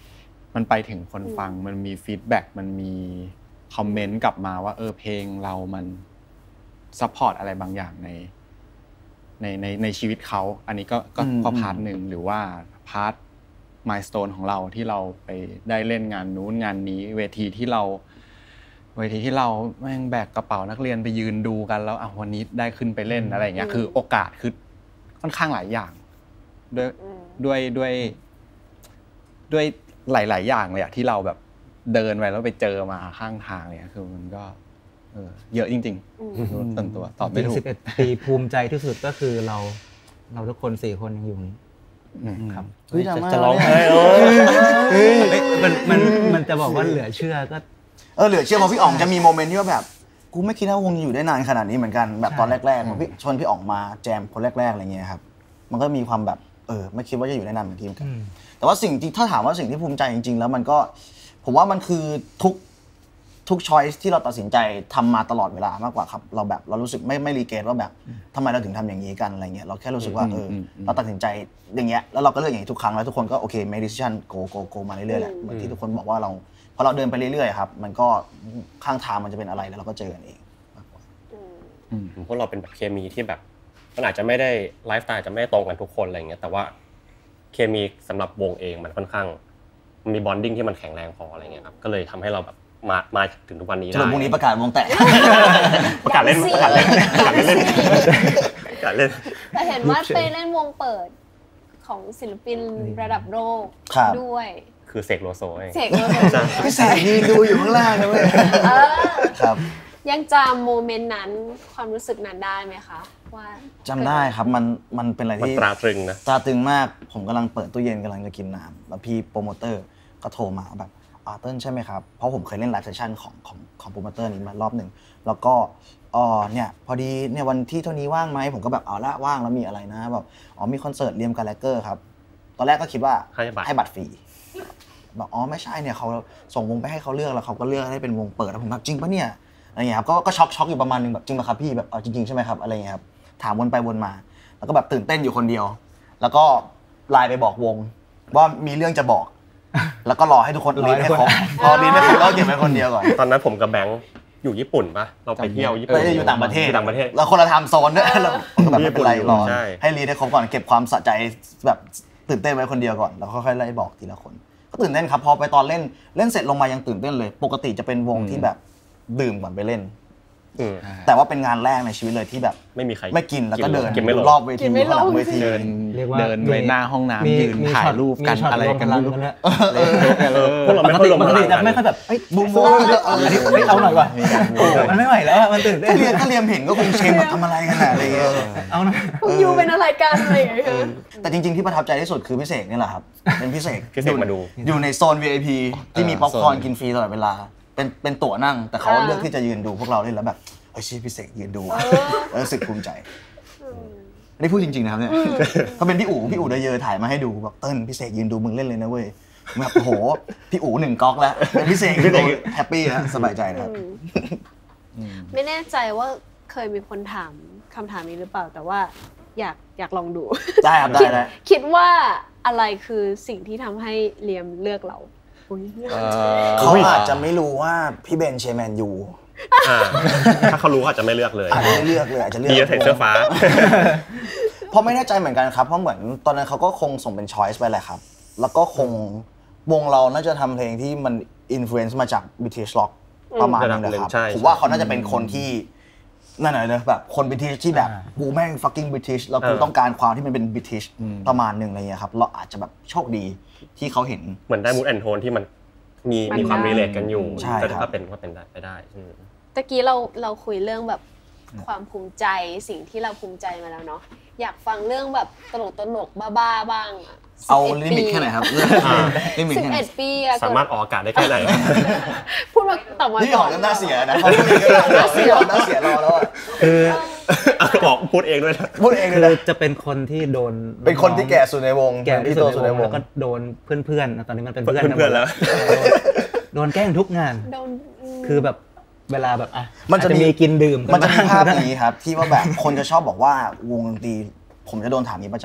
มันไปถึงคนฟังมันมีฟีดแบ็กมันมีคอมเมนต์กลับมาว่าเออเพลงเรามันซัพพอร์ตอะไรบางอย่างในในในในชีวิตเขาอันนี้ก็ก็ก็พาร์ทนึงหรือว่าพาร์ทมายสโตนของเราที่เราไปได้เล่นงานนู้นงานนี้เวทีที่เราเวทีที่เราแม่งแบกกระเป๋านักเรียนไปยืนดูกันแล้วอ่ะวันนี้ได้ขึ้นไปเล่นอะไรอย่างเงี้ยคือโอกาสคือค่อนข้างหลายอย่างด้วยด้วยด้วยด้วยหลายๆอย่างเลยอะที่เราแบบเดินไปแล้วไปเจอมาข้างทางเนี่ยคือมันก็เออเยอะจริงๆส่วนตัวตอบไม่ถูกสิบเอ็ดปีภูมิใจที่สุดก็คือเราเราทุกคนสี่คนยังอยู่นี่ครับจะร้องไห้มันมันมันจะบอกว่าเหลือเชื่อก็เออเหลือเชื่อเพราะพี่อ๋องจะมีโมเมนต์ที่ว่าแบบกูไม่คิดว่าวงอยู่ได้นานขนาดนี้เหมือนกันแบบตอนแรกๆเหมือนพี่ชวนพี่อ๋องมาแจมคนแรกๆอะไรเงี้ยครับมันก็มีความแบบเออไม่คิดว่าจะอยู่ได้นานเหมือนทีมกันแต่ว่าสิ่งที่ถ้าถามว่าสิ่งที่ภูมิใจจริงๆแล้วมันก็ผมว่ามันคือทุกทุกช้อยส์ที่เราตัดสินใจทำมาตลอดเวลามากกว่าครับเราแบบเรารู้สึกไม่ไม่รีเกตว่าแบบทำไมเราถึงทำอย่างนี้กันอะไรเงี้ยเราแค่รู้สึกว่าเออเราตัดสินใจอย่างเงี้ยแล้วเราก็เลือกอย่างนี้ทุกครั้งแล้วทุกคนก็โอเค make decision go go go มาเรื่อยๆแหละเหมือนที่ทุกคนบอกว่าเราพอเราเดินไปเรื่อยๆครับมันก็ข้างทางมันจะเป็นอะไรแล้วเราก็เจอกันเองมากกว่าพวกเราเป็นแบบเคมีที่แบบมันอาจจะไม่ได้ไลฟ์สไตล์จะไม่ตรงกันทุกคนอะไรเงี้ยแต่ว่าเคมีสำหรับวงเองมันค่อนข้างมีบอนดิ้งที่มันแข็งแรงพออะไรเงี้ยครับก็เลยทำให้เราแบบมามาถึงทุกวันนี้ได้จนวงนี้ประกาศวงแตกประกาศเล่นประกาศเล่นประกาศเล่นประกาศเล่นแต่เห็นว่าไปเล่นวงเปิดของศิลปินระดับโลกด้วยคือเสกโลโซเสกโลโซพี่เสกยืนดูอยู่ข้างล่างนะเว้ยครับยังจำโมเมนต์นั้นความรู้สึกนั้นได้ไหมคะว่าจำได้ครับมันมันเป็นอะไรที่ตราตรึงนะตราตรึงมากผมกำลังเปิดตู้เย็นกำลังจะกินน้ำแล้วพี่โปรโมเตอร์ก็โทรมาแบบอ่าเติ้ลใช่ไหมครับเพราะผมเคยเล่นไลฟ์เซสชั่นของของของโปรโมเตอร์นี้มารอบหนึ่งแล้วก็อ๋อเนี่ยพอดีเนี่ยวันที่เท่านี้ว่างไหมผมก็แบบเอาละว่างแล้วมีอะไรนะแบบอ๋อมีคอนเสิร์ตเลียมกาแลเกอร์ครับตอนแรกก็คิดว่าให้บัตรฟรีบอกอ๋อไม่ใช่เนี่ยเขาส่งวงไปให้เขาเลือกแล้วเขาก็เลือกให้เป็นวงเปิดแล้วผมแบบจริงปะเนี่ยอะไรเงี้ยครับก็ก็ช็อกช็อกอยู่ประมาณนึงแบบจริงป่ะครับพี่แบบอ๋อจริงๆใช่ไหมครับอะไรเงี้ยครับถามวนไปวนมาแล้วก็แบบตื่นเต้นอยู่คนเดียวแล้วก็ไลน์ไปบอกวงว่ามีเรื่องจะบอกแล้วก็รอให้ทุกคนรีดให้ครบพอรีดไม่ครบก็เก็บไว้คนเดียวก่อนตอนนั้นผมกับแบงค์อยู่ญี่ปุ่นป่ะเราไปเที่ยวญี่ปุ่นอยู่ต่างประเทศต่างประเทศเราคนละไทม์โซนด้วยเราแบบไม่เป็นไรรอให้รีดให้ครบก่อนเก็บความสะใจแบบตื่นเต้นไว้คนเดียวก่อนแล้วค่อยๆไล่บอกทีละคนก็ตื่นเต้นครับพอไปตอนเล่นเล่นเสร็จลงมายังตื่นเต้นเลยปกติจะเป็นวงที่แบบดื่มก่อนไปเล่นแต่ว่าเป็นงานแรกในชีวิตเลยที่แบบไม่มีใครไม่กินแล้วก็เดินรอบเวทีข้างหลังเวทีเดินเดินไปหน้าห้องน้ำยืนถ่ายรูปกันอะไรกันไม่รู้พวกเราไม่ค่อยลงปกติจะไม่ค่อยแบบเฮ้ยบูมบูมเอาหน่อยว่ะมันไม่ไหวแล้วมันตื่นเต้นถ้าเรียนถ้าเรียนเห็นก็คงเชมทำอะไรกันอะไรเงี้ยเอาหน่อยพวกยูเป็นอะไรกันอะไรอย่างเงี้ยแต่จริงๆที่ประทับใจที่สุดคือพี่เสกนี่แหละครับเป็นพี่เสกพี่เสกมาดูอยู่ในโซน วี ไอ พี ที่มีป๊อปคอร์นกินฟรีตลอดเวลาเป็นเป็นตั๋วนั่งแต่เขาเลือกที่จะยืนดูพวกเราเล่นแล้วแบบเฮ้ยพี่เสกยืนดูรู้สึกภูมิใจอันนี้พูดจริงๆนะครับเนี่ยเขาเป็นพี่อู๋พี่อู๋ได้เยอะถ่ายมาให้ดูแบบเติ้ลพี่เสกยืนดูมึงเล่นเลยนะเว้ยแบบโหพี่อู๋หนึ่งก๊อกแล้วเป็นพี่เสกพี่เสกแฮปปี้แล้วสบายใจนะครับไม่แน่ใจว่าเคยมีคนถามคำถามนี้หรือเปล่าแต่ว่าอยากอยากลองดูได้ครับได้ได้คิดว่าอะไรคือสิ่งที่ทำให้เลียมเลือกเราเขาอาจจะไม่รู้ว่าพี่เบนเชแมนยูถ้าเขารู้อาจจะไม่เลือกเลยอาจจะไม่เลือกเลยอาจจะเลือกดีใส่เสื้อฟ้าเพราะไม่แน่ใจเหมือนกันครับเพราะเหมือนตอนนั้นเขาก็คงส่งเป็นช้อยส์ไปแหละครับแล้วก็คงวงเราน่าจะทำเพลงที่มันอิมโฟเรนซ์มาจาก บี ที เอช Rock ประมาณนึงนะครับผมว่าเขาน่าจะเป็นคนที่นั่นแหละเลยแบบคน British ที่แบบกูแม่ง fucking British แล้วกูต้องการความที่มันเป็น British ประมาณนึงอะไรเงี้ยครับเราอาจจะแบบโชคดีที่เขาเห็นเหมือนได้มูดแอนโทนที่มันมีมีความรีเลทกันอยู่ก็เป็นก็เป็นไปได้ตะกี้เราเราคุยเรื่องแบบความภูมิใจสิ่งที่เราภูมิใจมาแล้วเนาะอยากฟังเรื่องแบบตลกตลกบ้าๆบ้างเอาลิมิตแค่ไหนครับลิมิตแค่ไหนสิบเอ็ดปีสามารถออกอากาศได้แค่ไหนพูดมาต่อมานี่ออกแล้วน่าเสียนะน่าเสียน่าเสียรอแล้วอ่ะคือบอกพูดเองด้วยนะพูดเองคือจะเป็นคนที่โดนเป็นคนที่แก่สุดในวงแก่ที่สุดในวงแล้วก็โดนเพื่อนๆตอนนี้มันเป็นเพื่อนเพื่อนแล้วโดนแกล้งทุกงานคือแบบเวลาแบบอ่ะมันจะมีกินดื่มมันจะมีภาพนี้ครับที่ว่าแบบคนจะชอบบอกว่าวงดนตรีผมจะโดนถามนี้ประจำเลย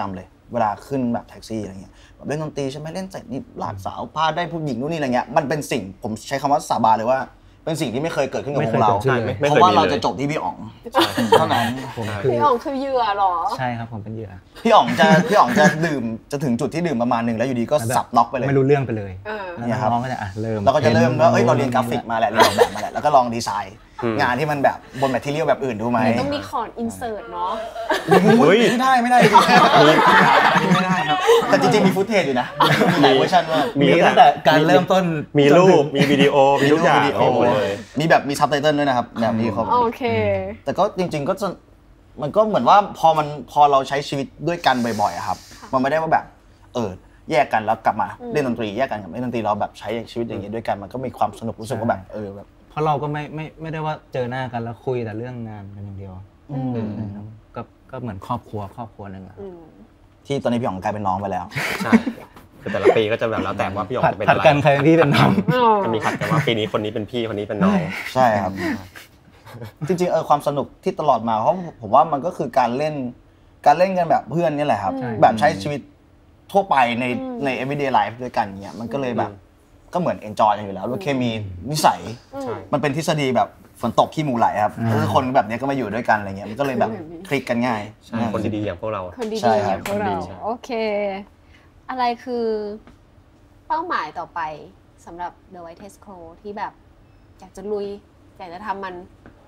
เวลาขึ้นแบบแท็กซี่อะไรเงี้ยแบบเล่นดนตรีใช่ไหมเล่นเสร็จนี่ลากสาวพาได้ผู้หญิงนู่นนี่อะไรเงี้ยมันเป็นสิ่งผมใช้คำว่าสาบานเลยว่าเป็นสิ่งที่ไม่เคยเกิดขึ้นกับพวกเราเพราะว่าเราจะจบที่พี่อ๋องเท่านั้นพี่อ๋องคือเหยื่อหรอใช่ครับผมเป็นเหยื่อพี่อ๋องจะพี่อ๋องจะดื่มจะถึงจุดที่ดื่มประมาณนึงแล้วอยู่ดีก็สับน็อกไปเลยไม่รู้เรื่องไปเลยเนี่ยครับน้องก็จะอ่ะเริ่มเราก็จะเริ่มว่าเอ้ยเราเรียนกราฟิกมาแหละเรียนแบบมาแหละแล้วก็ลองดีไซน์งานที่มันแบบบนแมททีเรียลแบบอื่นดูไหมต้องมีคอร์ดอินเสิร์ตเนาะไม่ได้ไม่ได้จริงไม่ได้ครับแต่จริงๆมีฟุตเทจอยู่นะมีหลายเวอร์ชันว่ามีตั้งแต่การเริ่มต้นมีรูปมีวิดีโอมีทุกอย่างมีแบบมีซับไตเติลด้วยนะครับแบบนี้ครับโอเคแต่ก็จริงๆก็จะมันก็เหมือนว่าพอมันพอเราใช้ชีวิตด้วยกันบ่อยๆครับมันไม่ได้ว่าแบบเออแยกกันแล้วกลับมาเล่นดนตรีแยกกันกับเล่นดนตรีเราแบบใช้ชีวิตอย่างนี้ด้วยกันมันก็มีความสนุกรู้สึกว่าแบบเออแบบเพราะเราก็ไม่ไม่ไม่ได้ว่าเจอหน้ากันแล้วคุยแต่เรื่องงานกันอย่างเดียวก็ก็เหมือนครอบครัวครอบครัวนึงอะที่ตอนนี้พี่อ๋องกลายเป็นน้องไปแล้วใช่คือแต่ละปีก็จะแบบแล้วแต่ว่าพี่อ๋องจะเป็นอะไรผัดกันใครเป็นพี่เป็นน้องจะมีขัดกันว่าปีนี้คนนี้เป็นพี่คนนี้เป็นน้องใช่ครับจริงๆเออความสนุกที่ตลอดมาเพราะผมว่ามันก็คือการเล่นการเล่นกันแบบเพื่อนนี่แหละครับแบบใช้ชีวิตทั่วไปในใน everyday life ด้วยกันเนี่ยมันก็เลยแบบก็เหมือน enjoy กันอยู่แล้วแล้วเคมีนิสัยมันเป็นทฤษฎีแบบฝนตกขี้หมูไหลครับคือคนแบบนี้ก็มาอยู่ด้วยกันอะไรเงี้ยมันก็เลยแบบคลิกกันง่ายคนดีๆอย่างพวกเราคนดีๆอย่างพวกเราโอเคอะไรคือเป้าหมายต่อไปสำหรับ The White Test Crow ที่แบบอยากจะลุยอยากจะทำมัน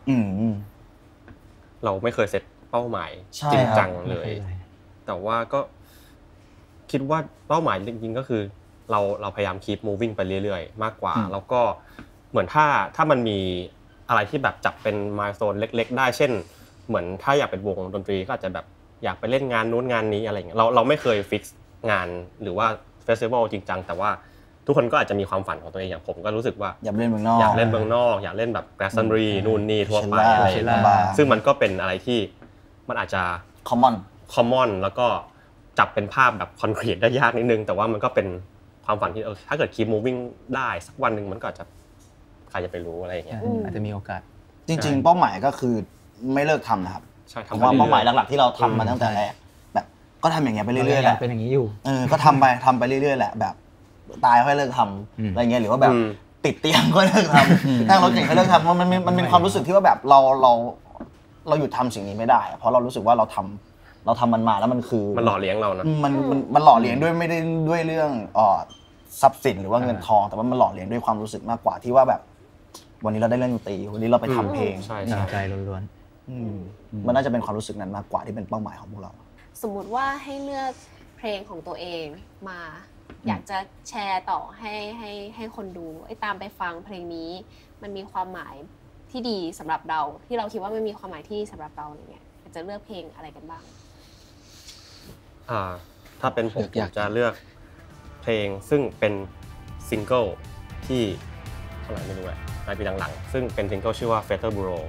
เราไม่เคยเซตเป้าหมายจริงจังเลยแต่ว่าก็คิดว่าเป้าหมายจริงๆก็คือเราเราพยายาม keep moving ไปเรื่อยๆมากกว่าแล้วก็เหมือนถ้าถ้ามันมีอะไรที่แบบจับเป็น milestone เล็กๆได้เช่นเหมือนถ้าอยากเป็นวงดนตรีก็อาจจะแบบอยากไปเล่นงานนู้นงานนี้อะไรอย่างเงี้ยเราเราไม่เคยฟิกซ์งานหรือว่าเฟสติวัลจริงจังแต่ว่าทุกคนก็อาจจะมีความฝันของตัวเองอย่างผมก็รู้สึกว่าอยากเล่นเมืองนอกอยากเล่นเมืองนอกอยากเล่นแบบแกรสซันบรีนู่นนี่ทั่วไปอะไรอย่างเงี้ยซึ่งมันก็เป็นอะไรที่มันอาจจะ common common แล้วก็จับเป็นภาพแบบคอนกรีตได้ยากนิดนึงแต่ว่ามันก็เป็นความฝันที่เออถ้าเกิด keep moving ได้สักวันนึงมันก็อาจจะใครจะไปรู้อะไรอย่างเงี้ยอาจจะมีโอกาสจริงๆเป้าหมายก็คือไม่เลิกทำนะครับใช่ผมว่าเป้าหมายหลักๆที่เราทำมาตั้งแต่แรกแบบก็ทำอย่างเงี้ยไปเรื่อยๆแหละเป็นอย่างนี้อยู่เออก็ทำไปทำไปเรื่อยๆแหละแบบตายค่อยเลิกทำอะไรเงี้ยหรือว่าแบบติดเตียงก็เลิกทำนั่งรถเก่งก็เลิกทำมันมันมันเป็นความรู้สึกที่ว่าแบบเราเราเราหยุดทำสิ่งนี้ไม่ได้เพราะเรารู้สึกว่าเราทำเราทำมันมาแล้วมันคือมันหล่อเลี้ยงเรานะมันมันมันหล่อเลี้ยงด้วยไม่ได้ด้วยเรื่องอ่อทรัพย์สินหรือว่าเงินทองแต่ว่ามันหล่อเลี้ยงด้วยความรู้สึกมากกว่าที่ว่าแบบวันนี้เราได้เล่นดนตรีวันนี้เราไปทำเพลงใช่ใจล้วนๆมันน่าจะเป็นความรู้สึกนั้นมากกว่าที่เป็นเป้าหมายของพวกเราสมมุติว่าให้เลือกเพลงของตัวเองมาอยากจะแชร์ต่อให้ให้ให้คนดูไอ้ตามไปฟังเพลงนี้มันมีความหมายที่ดีสำหรับเราที่เราคิดว่ามันมีความหมายที่สำหรับเราอะไรเงี้ยจะเลือกเพลงอะไรกันบ้างอ่าถ้าเป็นผมอยากจะเลือกเพลงซึ่งเป็นซิงเกิลที่เท่าไหร่ไม่รู้แหละในปีหลังๆซึ่งเป็นซิงเกิลชื่อว่า Fatal Bureau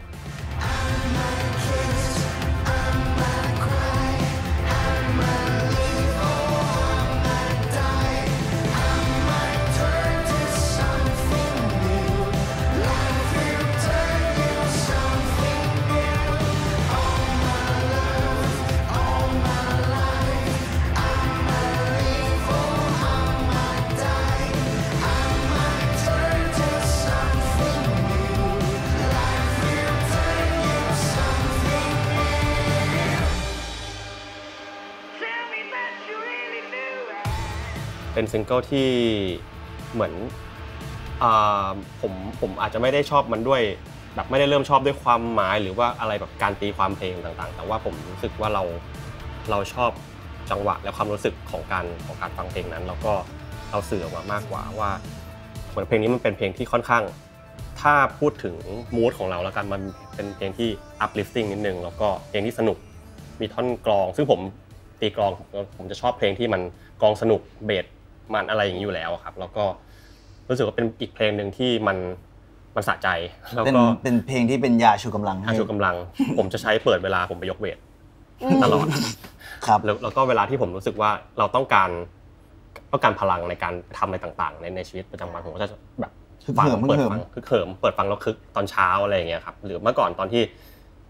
เป็นซิงเกิลที่เหมือนอ่าผมผมอาจจะไม่ได้ชอบมันด้วยแบบไม่ได้เริ่มชอบด้วยความหมายหรือว่าอะไรแบบการตีความเพลงต่างๆแต่ว่าผมรู้สึกว่าเราเราชอบจังหวะและความรู้สึกของการของการฟังเพลงนั้นแล้วก็เราสื่อออกมามากกว่าว่าเหมือนเพลงนี้มันเป็นเพลงที่ค่อนข้างถ้าพูดถึงมูดของเราแล้วกันมันเป็นเพลงที่ uplifting นิดนึงแล้วก็เพลงที่สนุกมีท่อนกลองซึ่งผมตีกลองผมจะชอบเพลงที่มันกลองสนุกเบสมันอะไรอย่างนี้อยู่แล้วครับแล้วก็รู้สึกว่าเป็นอีกเพลงนึงที่มันมันสะใจแล้วก็เป็นเพลงที่เป็นยาชูกำลังยาชูกำลังผมจะใช้เปิดเวลาผมไปยกเวทตลอดครับแล้วก็เวลาที่ผมรู้สึกว่าเราต้องการต้องการพลังในการทำอะไรต่างๆในในชีวิตประจำวันผมก็จะแบบฟังเปิดฟังคือเขิมเปิดฟังแล้วคึกตอนเช้าอะไรอย่างเงี้ยครับหรือเมื่อก่อนตอนที่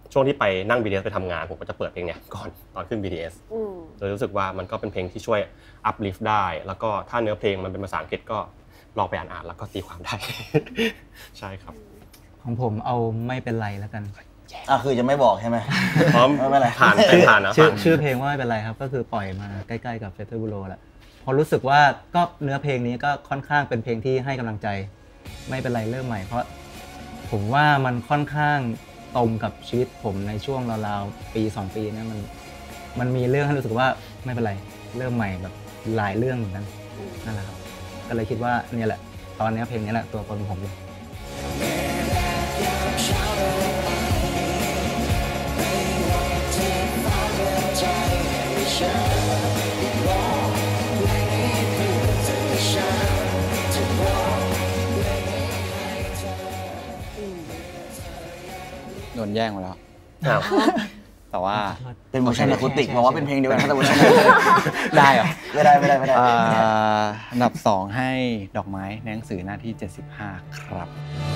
ช่วงที่ไปนั่ง บี ที เอส ไปทำงานผมก็จะเปิดเพลงเนี้ยก่อนตอนขึ้น บี ที เอสอืมเลยรู้สึกว่ามันก็เป็นเพลงที่ช่วย uplift ได้แล้วก็ถ้าเนื้อเพลงมันเป็นภาษาอังกฤษก็ลองไปอ่านๆแล้วก็ตีความได้ ใช่ครับของผมเอาไม่เป็นไรแล้วกันอ่ะคือจะไม่บอกใช่ไหมพร้อมไม่เป็นไรผ่านเป็นผ่านนะชื่อชื่อเพลงว่าไม่เป็นไรครับก็คือปล่อยมาใกล้ๆกับเฟเธอร์บูโรแหละพอรู้สึกว่าก็เนื้อเพลงนี้ก็ค่อนข้างเป็นเพลงที่ให้กำลังใจไม่เป็นไรเริ่มใหม่เพราะผมว่ามันค่อนข้างตรงกับชีวิตผมในช่วงราวๆปีสองปีเนี่ยมันมันมีเรื่องให้รู้สึกว่าไม่เป็นไรเริ่มใหม่แบบหลายเรื่องเหมือนกันนั่นแหละครับก็เลยคิดว่าเนี่ยแหละตอนนี้เพลงนี้แหละตัวตนผมเลยโดนแย่งมาแล้วแต่ว่าเป็นเวอร์ชันอะคูสติกเพราะว่าเป็นเพลงเดียวกันแต่เวอร์ชันได้เหรอไม่ได้ไม่ได้ไม่ได้อันดับสองให้ดอกไม้ในหนังสือหน้าที่เจ็ดสิบห้าครับ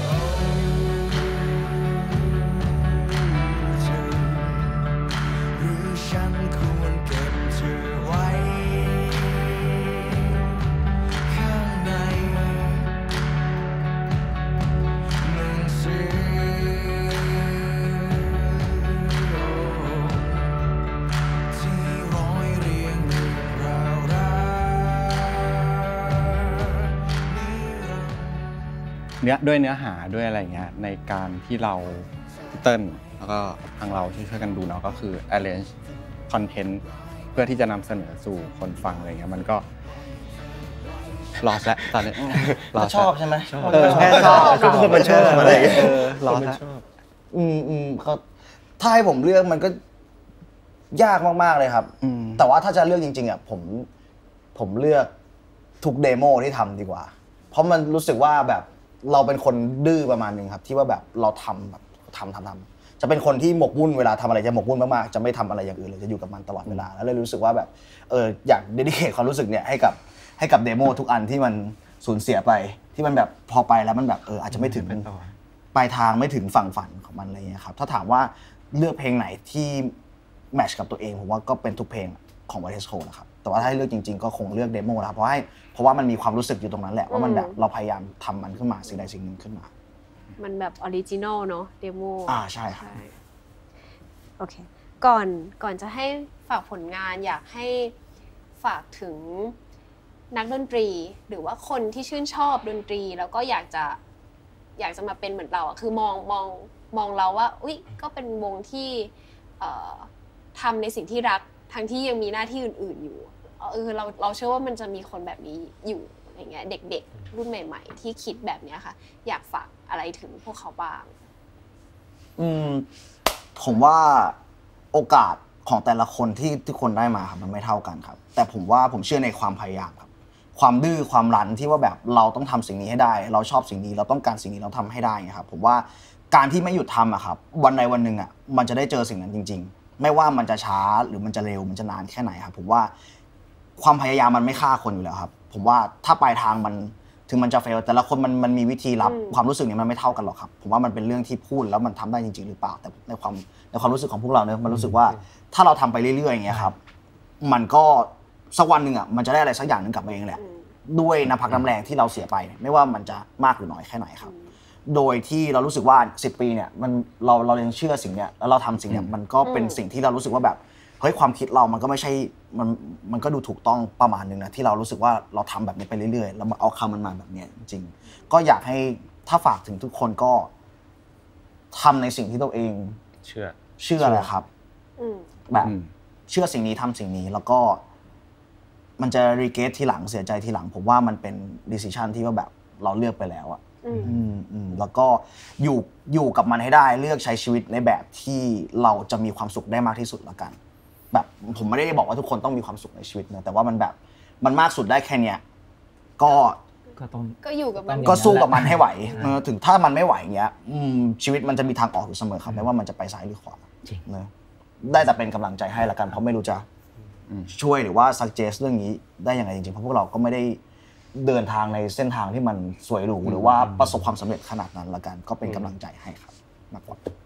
เนื้อด้วยเนื้อหาด้วยอะไรเงี้ยในการที่เราเติ้ลแล้วก็ทางเราช่วยกันดูเนาะก็คือ arrange content เพื่อที่จะนำเสนอสู่คนฟังอะไรเงี้ยมันก็ลอสแล้วตอนนี้ชอบใช่ไหมเออแค่ชอบทุกคนมันชอบอะไรเออลอสแล้วอืมอืมเขาถ้าให้ผมเลือกมันก็ยากมากๆเลยครับแต่ว่าถ้าจะเลือกจริงๆอ่ะผมผมเลือกทุกเดโมที่ทำดีกว่าเพราะมันรู้สึกว่าแบบเราเป็นคนดื้อประมาณนึงครับที่ว่าแบบเราทำแบบทำทำทำจะเป็นคนที่หมกมุ่นเวลาทำอะไรจะหมกมุ่นมากๆจะไม่ทำอะไรอย่างอื่นเลยจะอยู่กับมันตลอดเวลาแล้วเลยรู้สึกว่าแบบเอออยากเดดิเคทความรู้สึกเนี่ยให้กับให้กับเดโมทุกอันที่มันสูญเสียไปที่มันแบบพอไปแล้วมันแบบเอออาจจะไม่ถึงปลายทางไม่ถึงฝั่งฝันของมันอะไรเงี้ยครับถ้าถามว่าเลือกเพลงไหนที่แมทช์กับตัวเองผมว่าก็เป็นทุกเพลงของ White Head Cold นะครับแต่ว่าถ้าให้เลือกจริงๆก็คงเลือกเดโมนะครับเพราะให้เพราะว่ามันมีความรู้สึกอยู่ตรงนั้นแหละว่ามันแบบเราพยายามทำมันขึ้นมาสิ่งใดสิ่งหนึ่งขึ้นมามันแบบออริจินอลเนาะเดโมอ่าใช่ครับโอเคก่อนก่อนจะให้ฝากผลงานอยากให้ฝากถึงนักดนตรีหรือว่าคนที่ชื่นชอบดนตรีแล้วก็อยากจะอยากจะมาเป็นเหมือนเราอ่ะคือมองมองมองเราว่าอุ๊ยก็เป็นวงที่เอ่อทำในสิ่งที่รักทั้งที่ยังมีหน้าที่อื่นๆอยู่เออเราเราเชื่อว่ามันจะมีคนแบบนี้อยู่อะไรเงี้ยเด็กๆรุ่นใหม่ๆที่คิดแบบนี้ค่ะอยากฝากอะไรถึงพวกเขาบ้างอืมผมว่าโอกาสของแต่ละคนที่ทุกคนได้มาครับมันไม่เท่ากันครับแต่ผมว่าผมเชื่อในความพยายามครับความดื้อความรั้นที่ว่าแบบเราต้องทำสิ่งนี้ให้ได้เราชอบสิ่งนี้เราต้องการสิ่งนี้เราทำให้ได้ครับผมว่าการที่ไม่หยุดทำอะครับวันใดวันหนึ่งอะมันจะได้เจอสิ่งนั้นจริงๆไม่ว่ามันจะช้าหรือมันจะเร็วมันจะนานแค่ไหนครับผมว่าความพยายามมันไม่ฆ่าคนอยู่แล้วครับผมว่าถ้าปลายทางมันถึงมันจะเฟลแต่ละคนมันมันมีวิธีรับความรู้สึกนี้มันไม่เท่ากันหรอกครับผมว่ามันเป็นเรื่องที่พูดแล้วมันทำได้จริงๆหรือเปล่าแต่ในความในความรู้สึกของพวกเราเนี่ยมันรู้สึกว่าถ้าเราทำไปเรื่อยๆอย่างเงี้ยครับมันก็สักวันนึงอ่ะมันจะได้อะไรสักอย่างนึงกลับมาเองแหละด้วยน้ำพักน้ำแรงที่เราเสียไปไม่ว่ามันจะมากหรือน้อยแค่ไหนครับโดยที่เรารู้สึกว่าสิบปีเนี่ยมันเราเรายังเชื่อสิ่งเนี้ยแล้วเราทำสิ่งเนี้ยมันก็เป็นสิ่งที่เรารู้สึกว่าแบบเฮ้ยความคิดเรามันก็ไม่ใช่มันมันก็ดูถูกต้องประมาณนึงนะที่เรารู้สึกว่าเราทำแบบนี้ไปเรื่อยๆแล้วเอาคำมันมาแบบนี้จริงๆก็อยากให้ถ้าฝากถึงทุกคนก็ทำในสิ่งที่ตัวเองเชื่อเชื่อแหละครับแบบเชื่อสิ่งนี้ทำสิ่งนี้แล้วก็มันจะรีเกรททีหลังเสียใจทีหลังผมว่ามันเป็นดิซิชันที่ว่าแบบเราเลือกไปแล้วอ่ะแล้วก็อยู่อยู่กับมันให้ได้เลือกใช้ชีวิตในแบบที่เราจะมีความสุขได้มากที่สุดละกันแบบผมไม่ได้บอกว่าทุกคนต้องมีความสุขในชีวิตนะแต่ว่ามันแบบมันมากสุดได้แค่เนี้ยก็ก็ต้องก็อยู่กับมันก็สู้กับมันให้ไหวถึงถ้ามันไม่ไหวเงี้ยชีวิตมันจะมีทางออกอยู่เสมอครับไม่ว่ามันจะไปซ้ายหรือขวานะได้แต่เป็นกำลังใจให้ละกันเพราะไม่รู้จะช่วยหรือว่า suggest เรื่องนี้ได้ยังไงจริงๆเพราะพวกเราก็ไม่ได้เดินทางในเส้นทางที่มันสวยหรูหรือว่าประสบความสำเร็จขนาดนั้นละกันก็เป็นกำลังใจให้ครับมากกว่า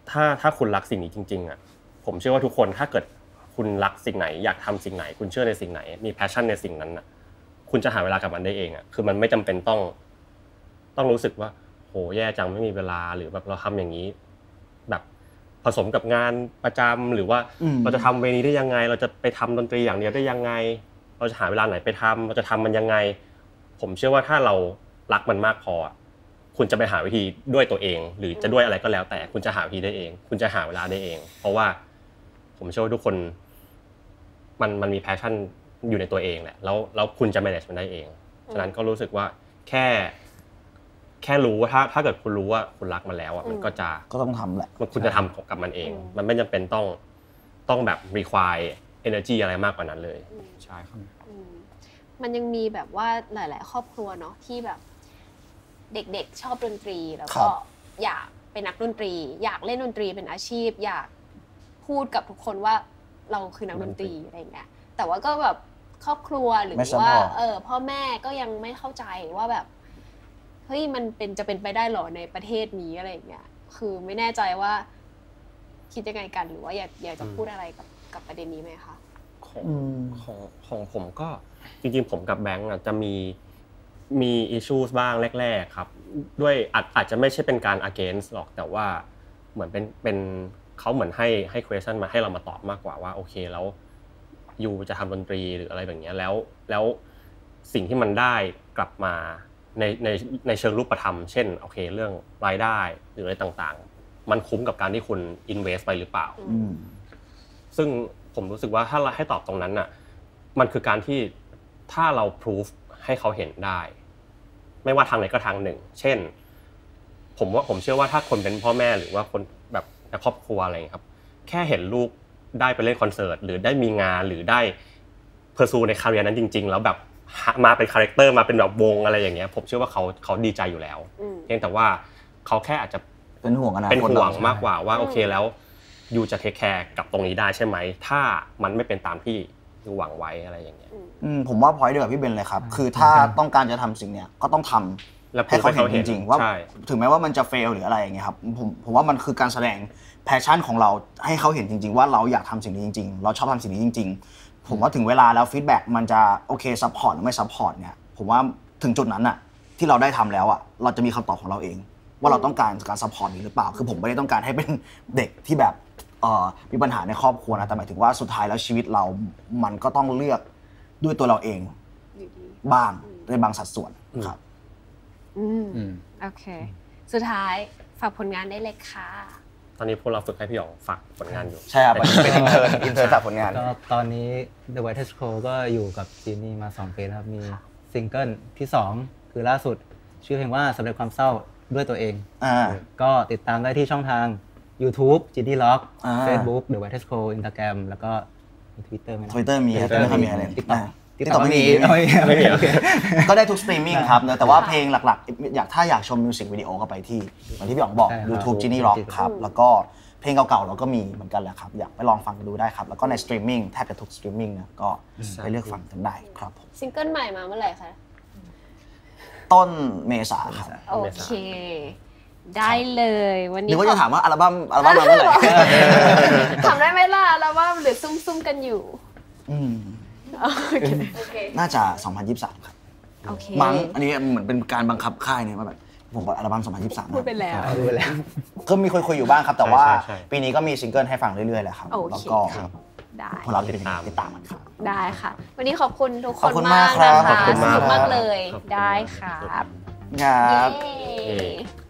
ถ้าถ้าคุณรักสิ่งนี้จริงๆอ่ะผมเชื่อว่าทุกคนถ้าเกิดคุณรักสิ่งไหนอยากทำสิ่งไหนคุณเชื่อในสิ่งไหนมีแพชชั่นในสิ่งนั้นอ่ะคุณจะหาเวลากับมันได้เองอ่ะคือมันไม่จำเป็นต้องต้องรู้สึกว่าโหแย่จังไม่มีเวลาหรือแบบเราทำอย่างนี้แบบผสมกับงานประจำหรือว่าเราจะทำเวนี้ได้ยังไงเราจะไปทำดนตรีอย่างเดียวได้ยังไงเราจะหาเวลาไหนไปทำเราจะทำมันยังไงผมเชื่อว่าถ้าเรารักมันมากพอคุณจะไปหาวิธีด้วยตัวเองหรือจะด้วยอะไรก็แล้วแต่คุณจะหาวิธีได้เองคุณจะหาเวลาได้เองเพราะว่าผมเชื่อว่าทุกคนมันมันมีแพชชั่นอยู่ในตัวเองแหละแล้วแล้วคุณจะ manage มันได้เองฉะนั้นก็รู้สึกว่าแค่แค่รู้ว่าถ้าถ้าเกิดคุณรู้ว่าคุณรักมันแล้วอ่ะมันก็จะก็ต้องทำแหละมันคุณจะทำกับมันเองมันไม่จำเป็นต้องต้องแบบ require energy อะไรมากกว่านั้นเลยใช่ครับมันยังมีแบบว่าหลายๆครอบครัวเนาะที่แบบเด็กๆชอบดนตรีแล้วก็อยากเป็นนักดนตรีอยากเล่นดนตรีเป็นอาชีพอยากพูดกับทุกคนว่าเราคือนักดนตรีอะไรอย่างเงี้ยแต่ว่าก็แบบครอบครัวหรือว่าเออพ่อแม่ก็ยังไม่เข้าใจว่าแบบเฮ้ยมันเป็นจะเป็นไปได้หรอในประเทศนี้อะไรอย่างเงี้ยคือไม่แน่ใจว่าคิดยังไงกันหรือว่าอยากอยากจะพูดอะไรกับกับประเด็นนี้ไหมคะของของของผมก็จริงๆผมกับแบงค์อ่ะจะมีมี issues บ้างแรกๆครับด้วยอาจอาจจะไม่ใช่เป็นการ against หรอกแต่ว่าเหมือนเป็นเป็นเขาเหมือนให้ให้ question มาให้เรามาตอบมากกว่าว่าโอเคแล้วยูจะทำดนตรีหรืออะไรแบบนี้แล้วแล้วสิ่งที่มันได้กลับมาในในในเชิงรูปธรรมเช่นโอเคเรื่องรายได้หรืออะไรต่างๆมันคุ้มกับการที่คุณ invest ไปหรือเปล่าซึ่งผมรู้สึกว่าถ้าเราให้ตอบตรงนั้นน่ะมันคือการที่ถ้าเรา proof ให้เขาเห็นได้ไม่ว่าทางไหนก็ทางหนึ่งเช่นผมว่าผมเชื่อว่าถ้าคนเป็นพ่อแม่หรือว่าคนแบบในครอบครัวอะไรอย่างเงี้ยครับแค่เห็นลูกได้ไปเล่นคอนเสิร์ตหรือได้มีงานหรือได้เพอร์ซูในคาเรียร์นั้นจริงๆแล้วแบบมาเป็นคาแรคเตอร์มาเป็นแบบวงอะไรอย่างเงี้ยผมเชื่อว่าเขาเขาดีใจอยู่แล้วเพียงแต่ว่าเขาแค่อาจจะเป็นห่วงอนาคตเป็นห่วงมากกว่าว่าโอเคแล้วยูจะเทคแคร์กับตรงนี้ได้ใช่ไหมถ้ามันไม่เป็นตามที่ยูหวังไว้อะไรอย่างเงี้ยผมว่าพอยต์เดียวกับพี่เบนเลยครับคือถ้าต้องการจะทำสิ่งเนี้ยก็ต้องทำให้เขาเห็นจริงๆว่าถึงแม้ว่ามันจะเฟลหรืออะไรอย่างเงี้ยครับผมผมว่ามันคือการแสดงแพชชั่นของเราให้เขาเห็นจริงๆว่าเราอยากทำสิ่งนี้จริงๆเราชอบทำสิ่งนี้จริงๆผมว่าถึงเวลาแล้วฟีดแบ็กมันจะโอเคซัพพอร์ตหรือไม่ซัพพอร์ตเนี่ยผมว่าถึงจุดนั้นอะที่เราได้ทำแล้วอะเราจะมีคำตอบของเราเองว่าเราต้องการการซัพพอร์ตนี้หรือเปล่าคือผมไม่ได้ต้องการให้เป็นเด็กที่แบบมีปัญหาในครอบครัวนะแต่หมายถึงว่าสุดท้ายแล้วชีวิตเรามันก็ต้องเลือกด้วยตัวเราเองบ้างในบางสัดส่วนครับอืมโอเคสุดท้ายฝากผลงานได้เลยค่ะตอนนี้พวกเราฝึกให้พี่อ๋องฝากผลงานอยู่ใช่ครับเป็นอินเทอร์อินเทอร์ฝากผลงานก็ตอนนี้ The Whitest Crow ก็อยู่กับจีนี่มาสองปีแล้วครับมีซิงเกิลที่สองคือล่าสุดชื่อเพลงว่าสำเร็จความเศร้าด้วยตัวเองก็ติดตามได้ที่ช่องทาง YouTube จีนี่ล็อก Facebook The Whitest Crow Instagram แล้วก็มี Twitter มั้ย Twitter มีครับไม่มีอะไร TikTok TikTok ไม่มีก็ได้ทุกสตรีมมิ่งครับแต่ว่าเพลงหลักๆอยากถ้าอยากชมมิวสิกวิดีโอก็ไปที่เหมือนที่พี่อ๋องบอก YouTube Genie Rock ครับแล้วก็เพลงเก่าๆเราก็มีเหมือนกันแหละครับอยากไปลองฟังกันดูได้ครับแล้วก็ในสตรีมมิ่งแทบจะทุกสตรีมมิ่งนะก็ไปเลือกฟังกันได้ครับผมซิงเกิลใหม่มาเมื่อไหร่คะต้นเมษาครับโอเคได้เลยวันนี้นึกว่าจะถามว่าอัลบั้มอัลบั้มมาเมื่อไหร่ทำได้ไหมล่ะอัลบั้มหรือซุ่มๆกันอยู่อืมน่าจะสองพันยี่สิบสามครับมั้งอันนี้เหมือนเป็นการบังคับค่ายเนี่ยมาแบบผมบอกอัลบั้มสองพันยี่สิบสามพูดไปแล้วพูดไปแล้วก็มีคุยๆอยู่บ้างครับแต่ว่าปีนี้ก็มีซิงเกิลให้ฟังเรื่อยๆแหละครับแล้วก็ได้พวกเราติดตามติดตามกันครับได้ค่ะวันนี้ขอบคุณทุกคนมากนะคะสนุกมากเลยได้ครับครับ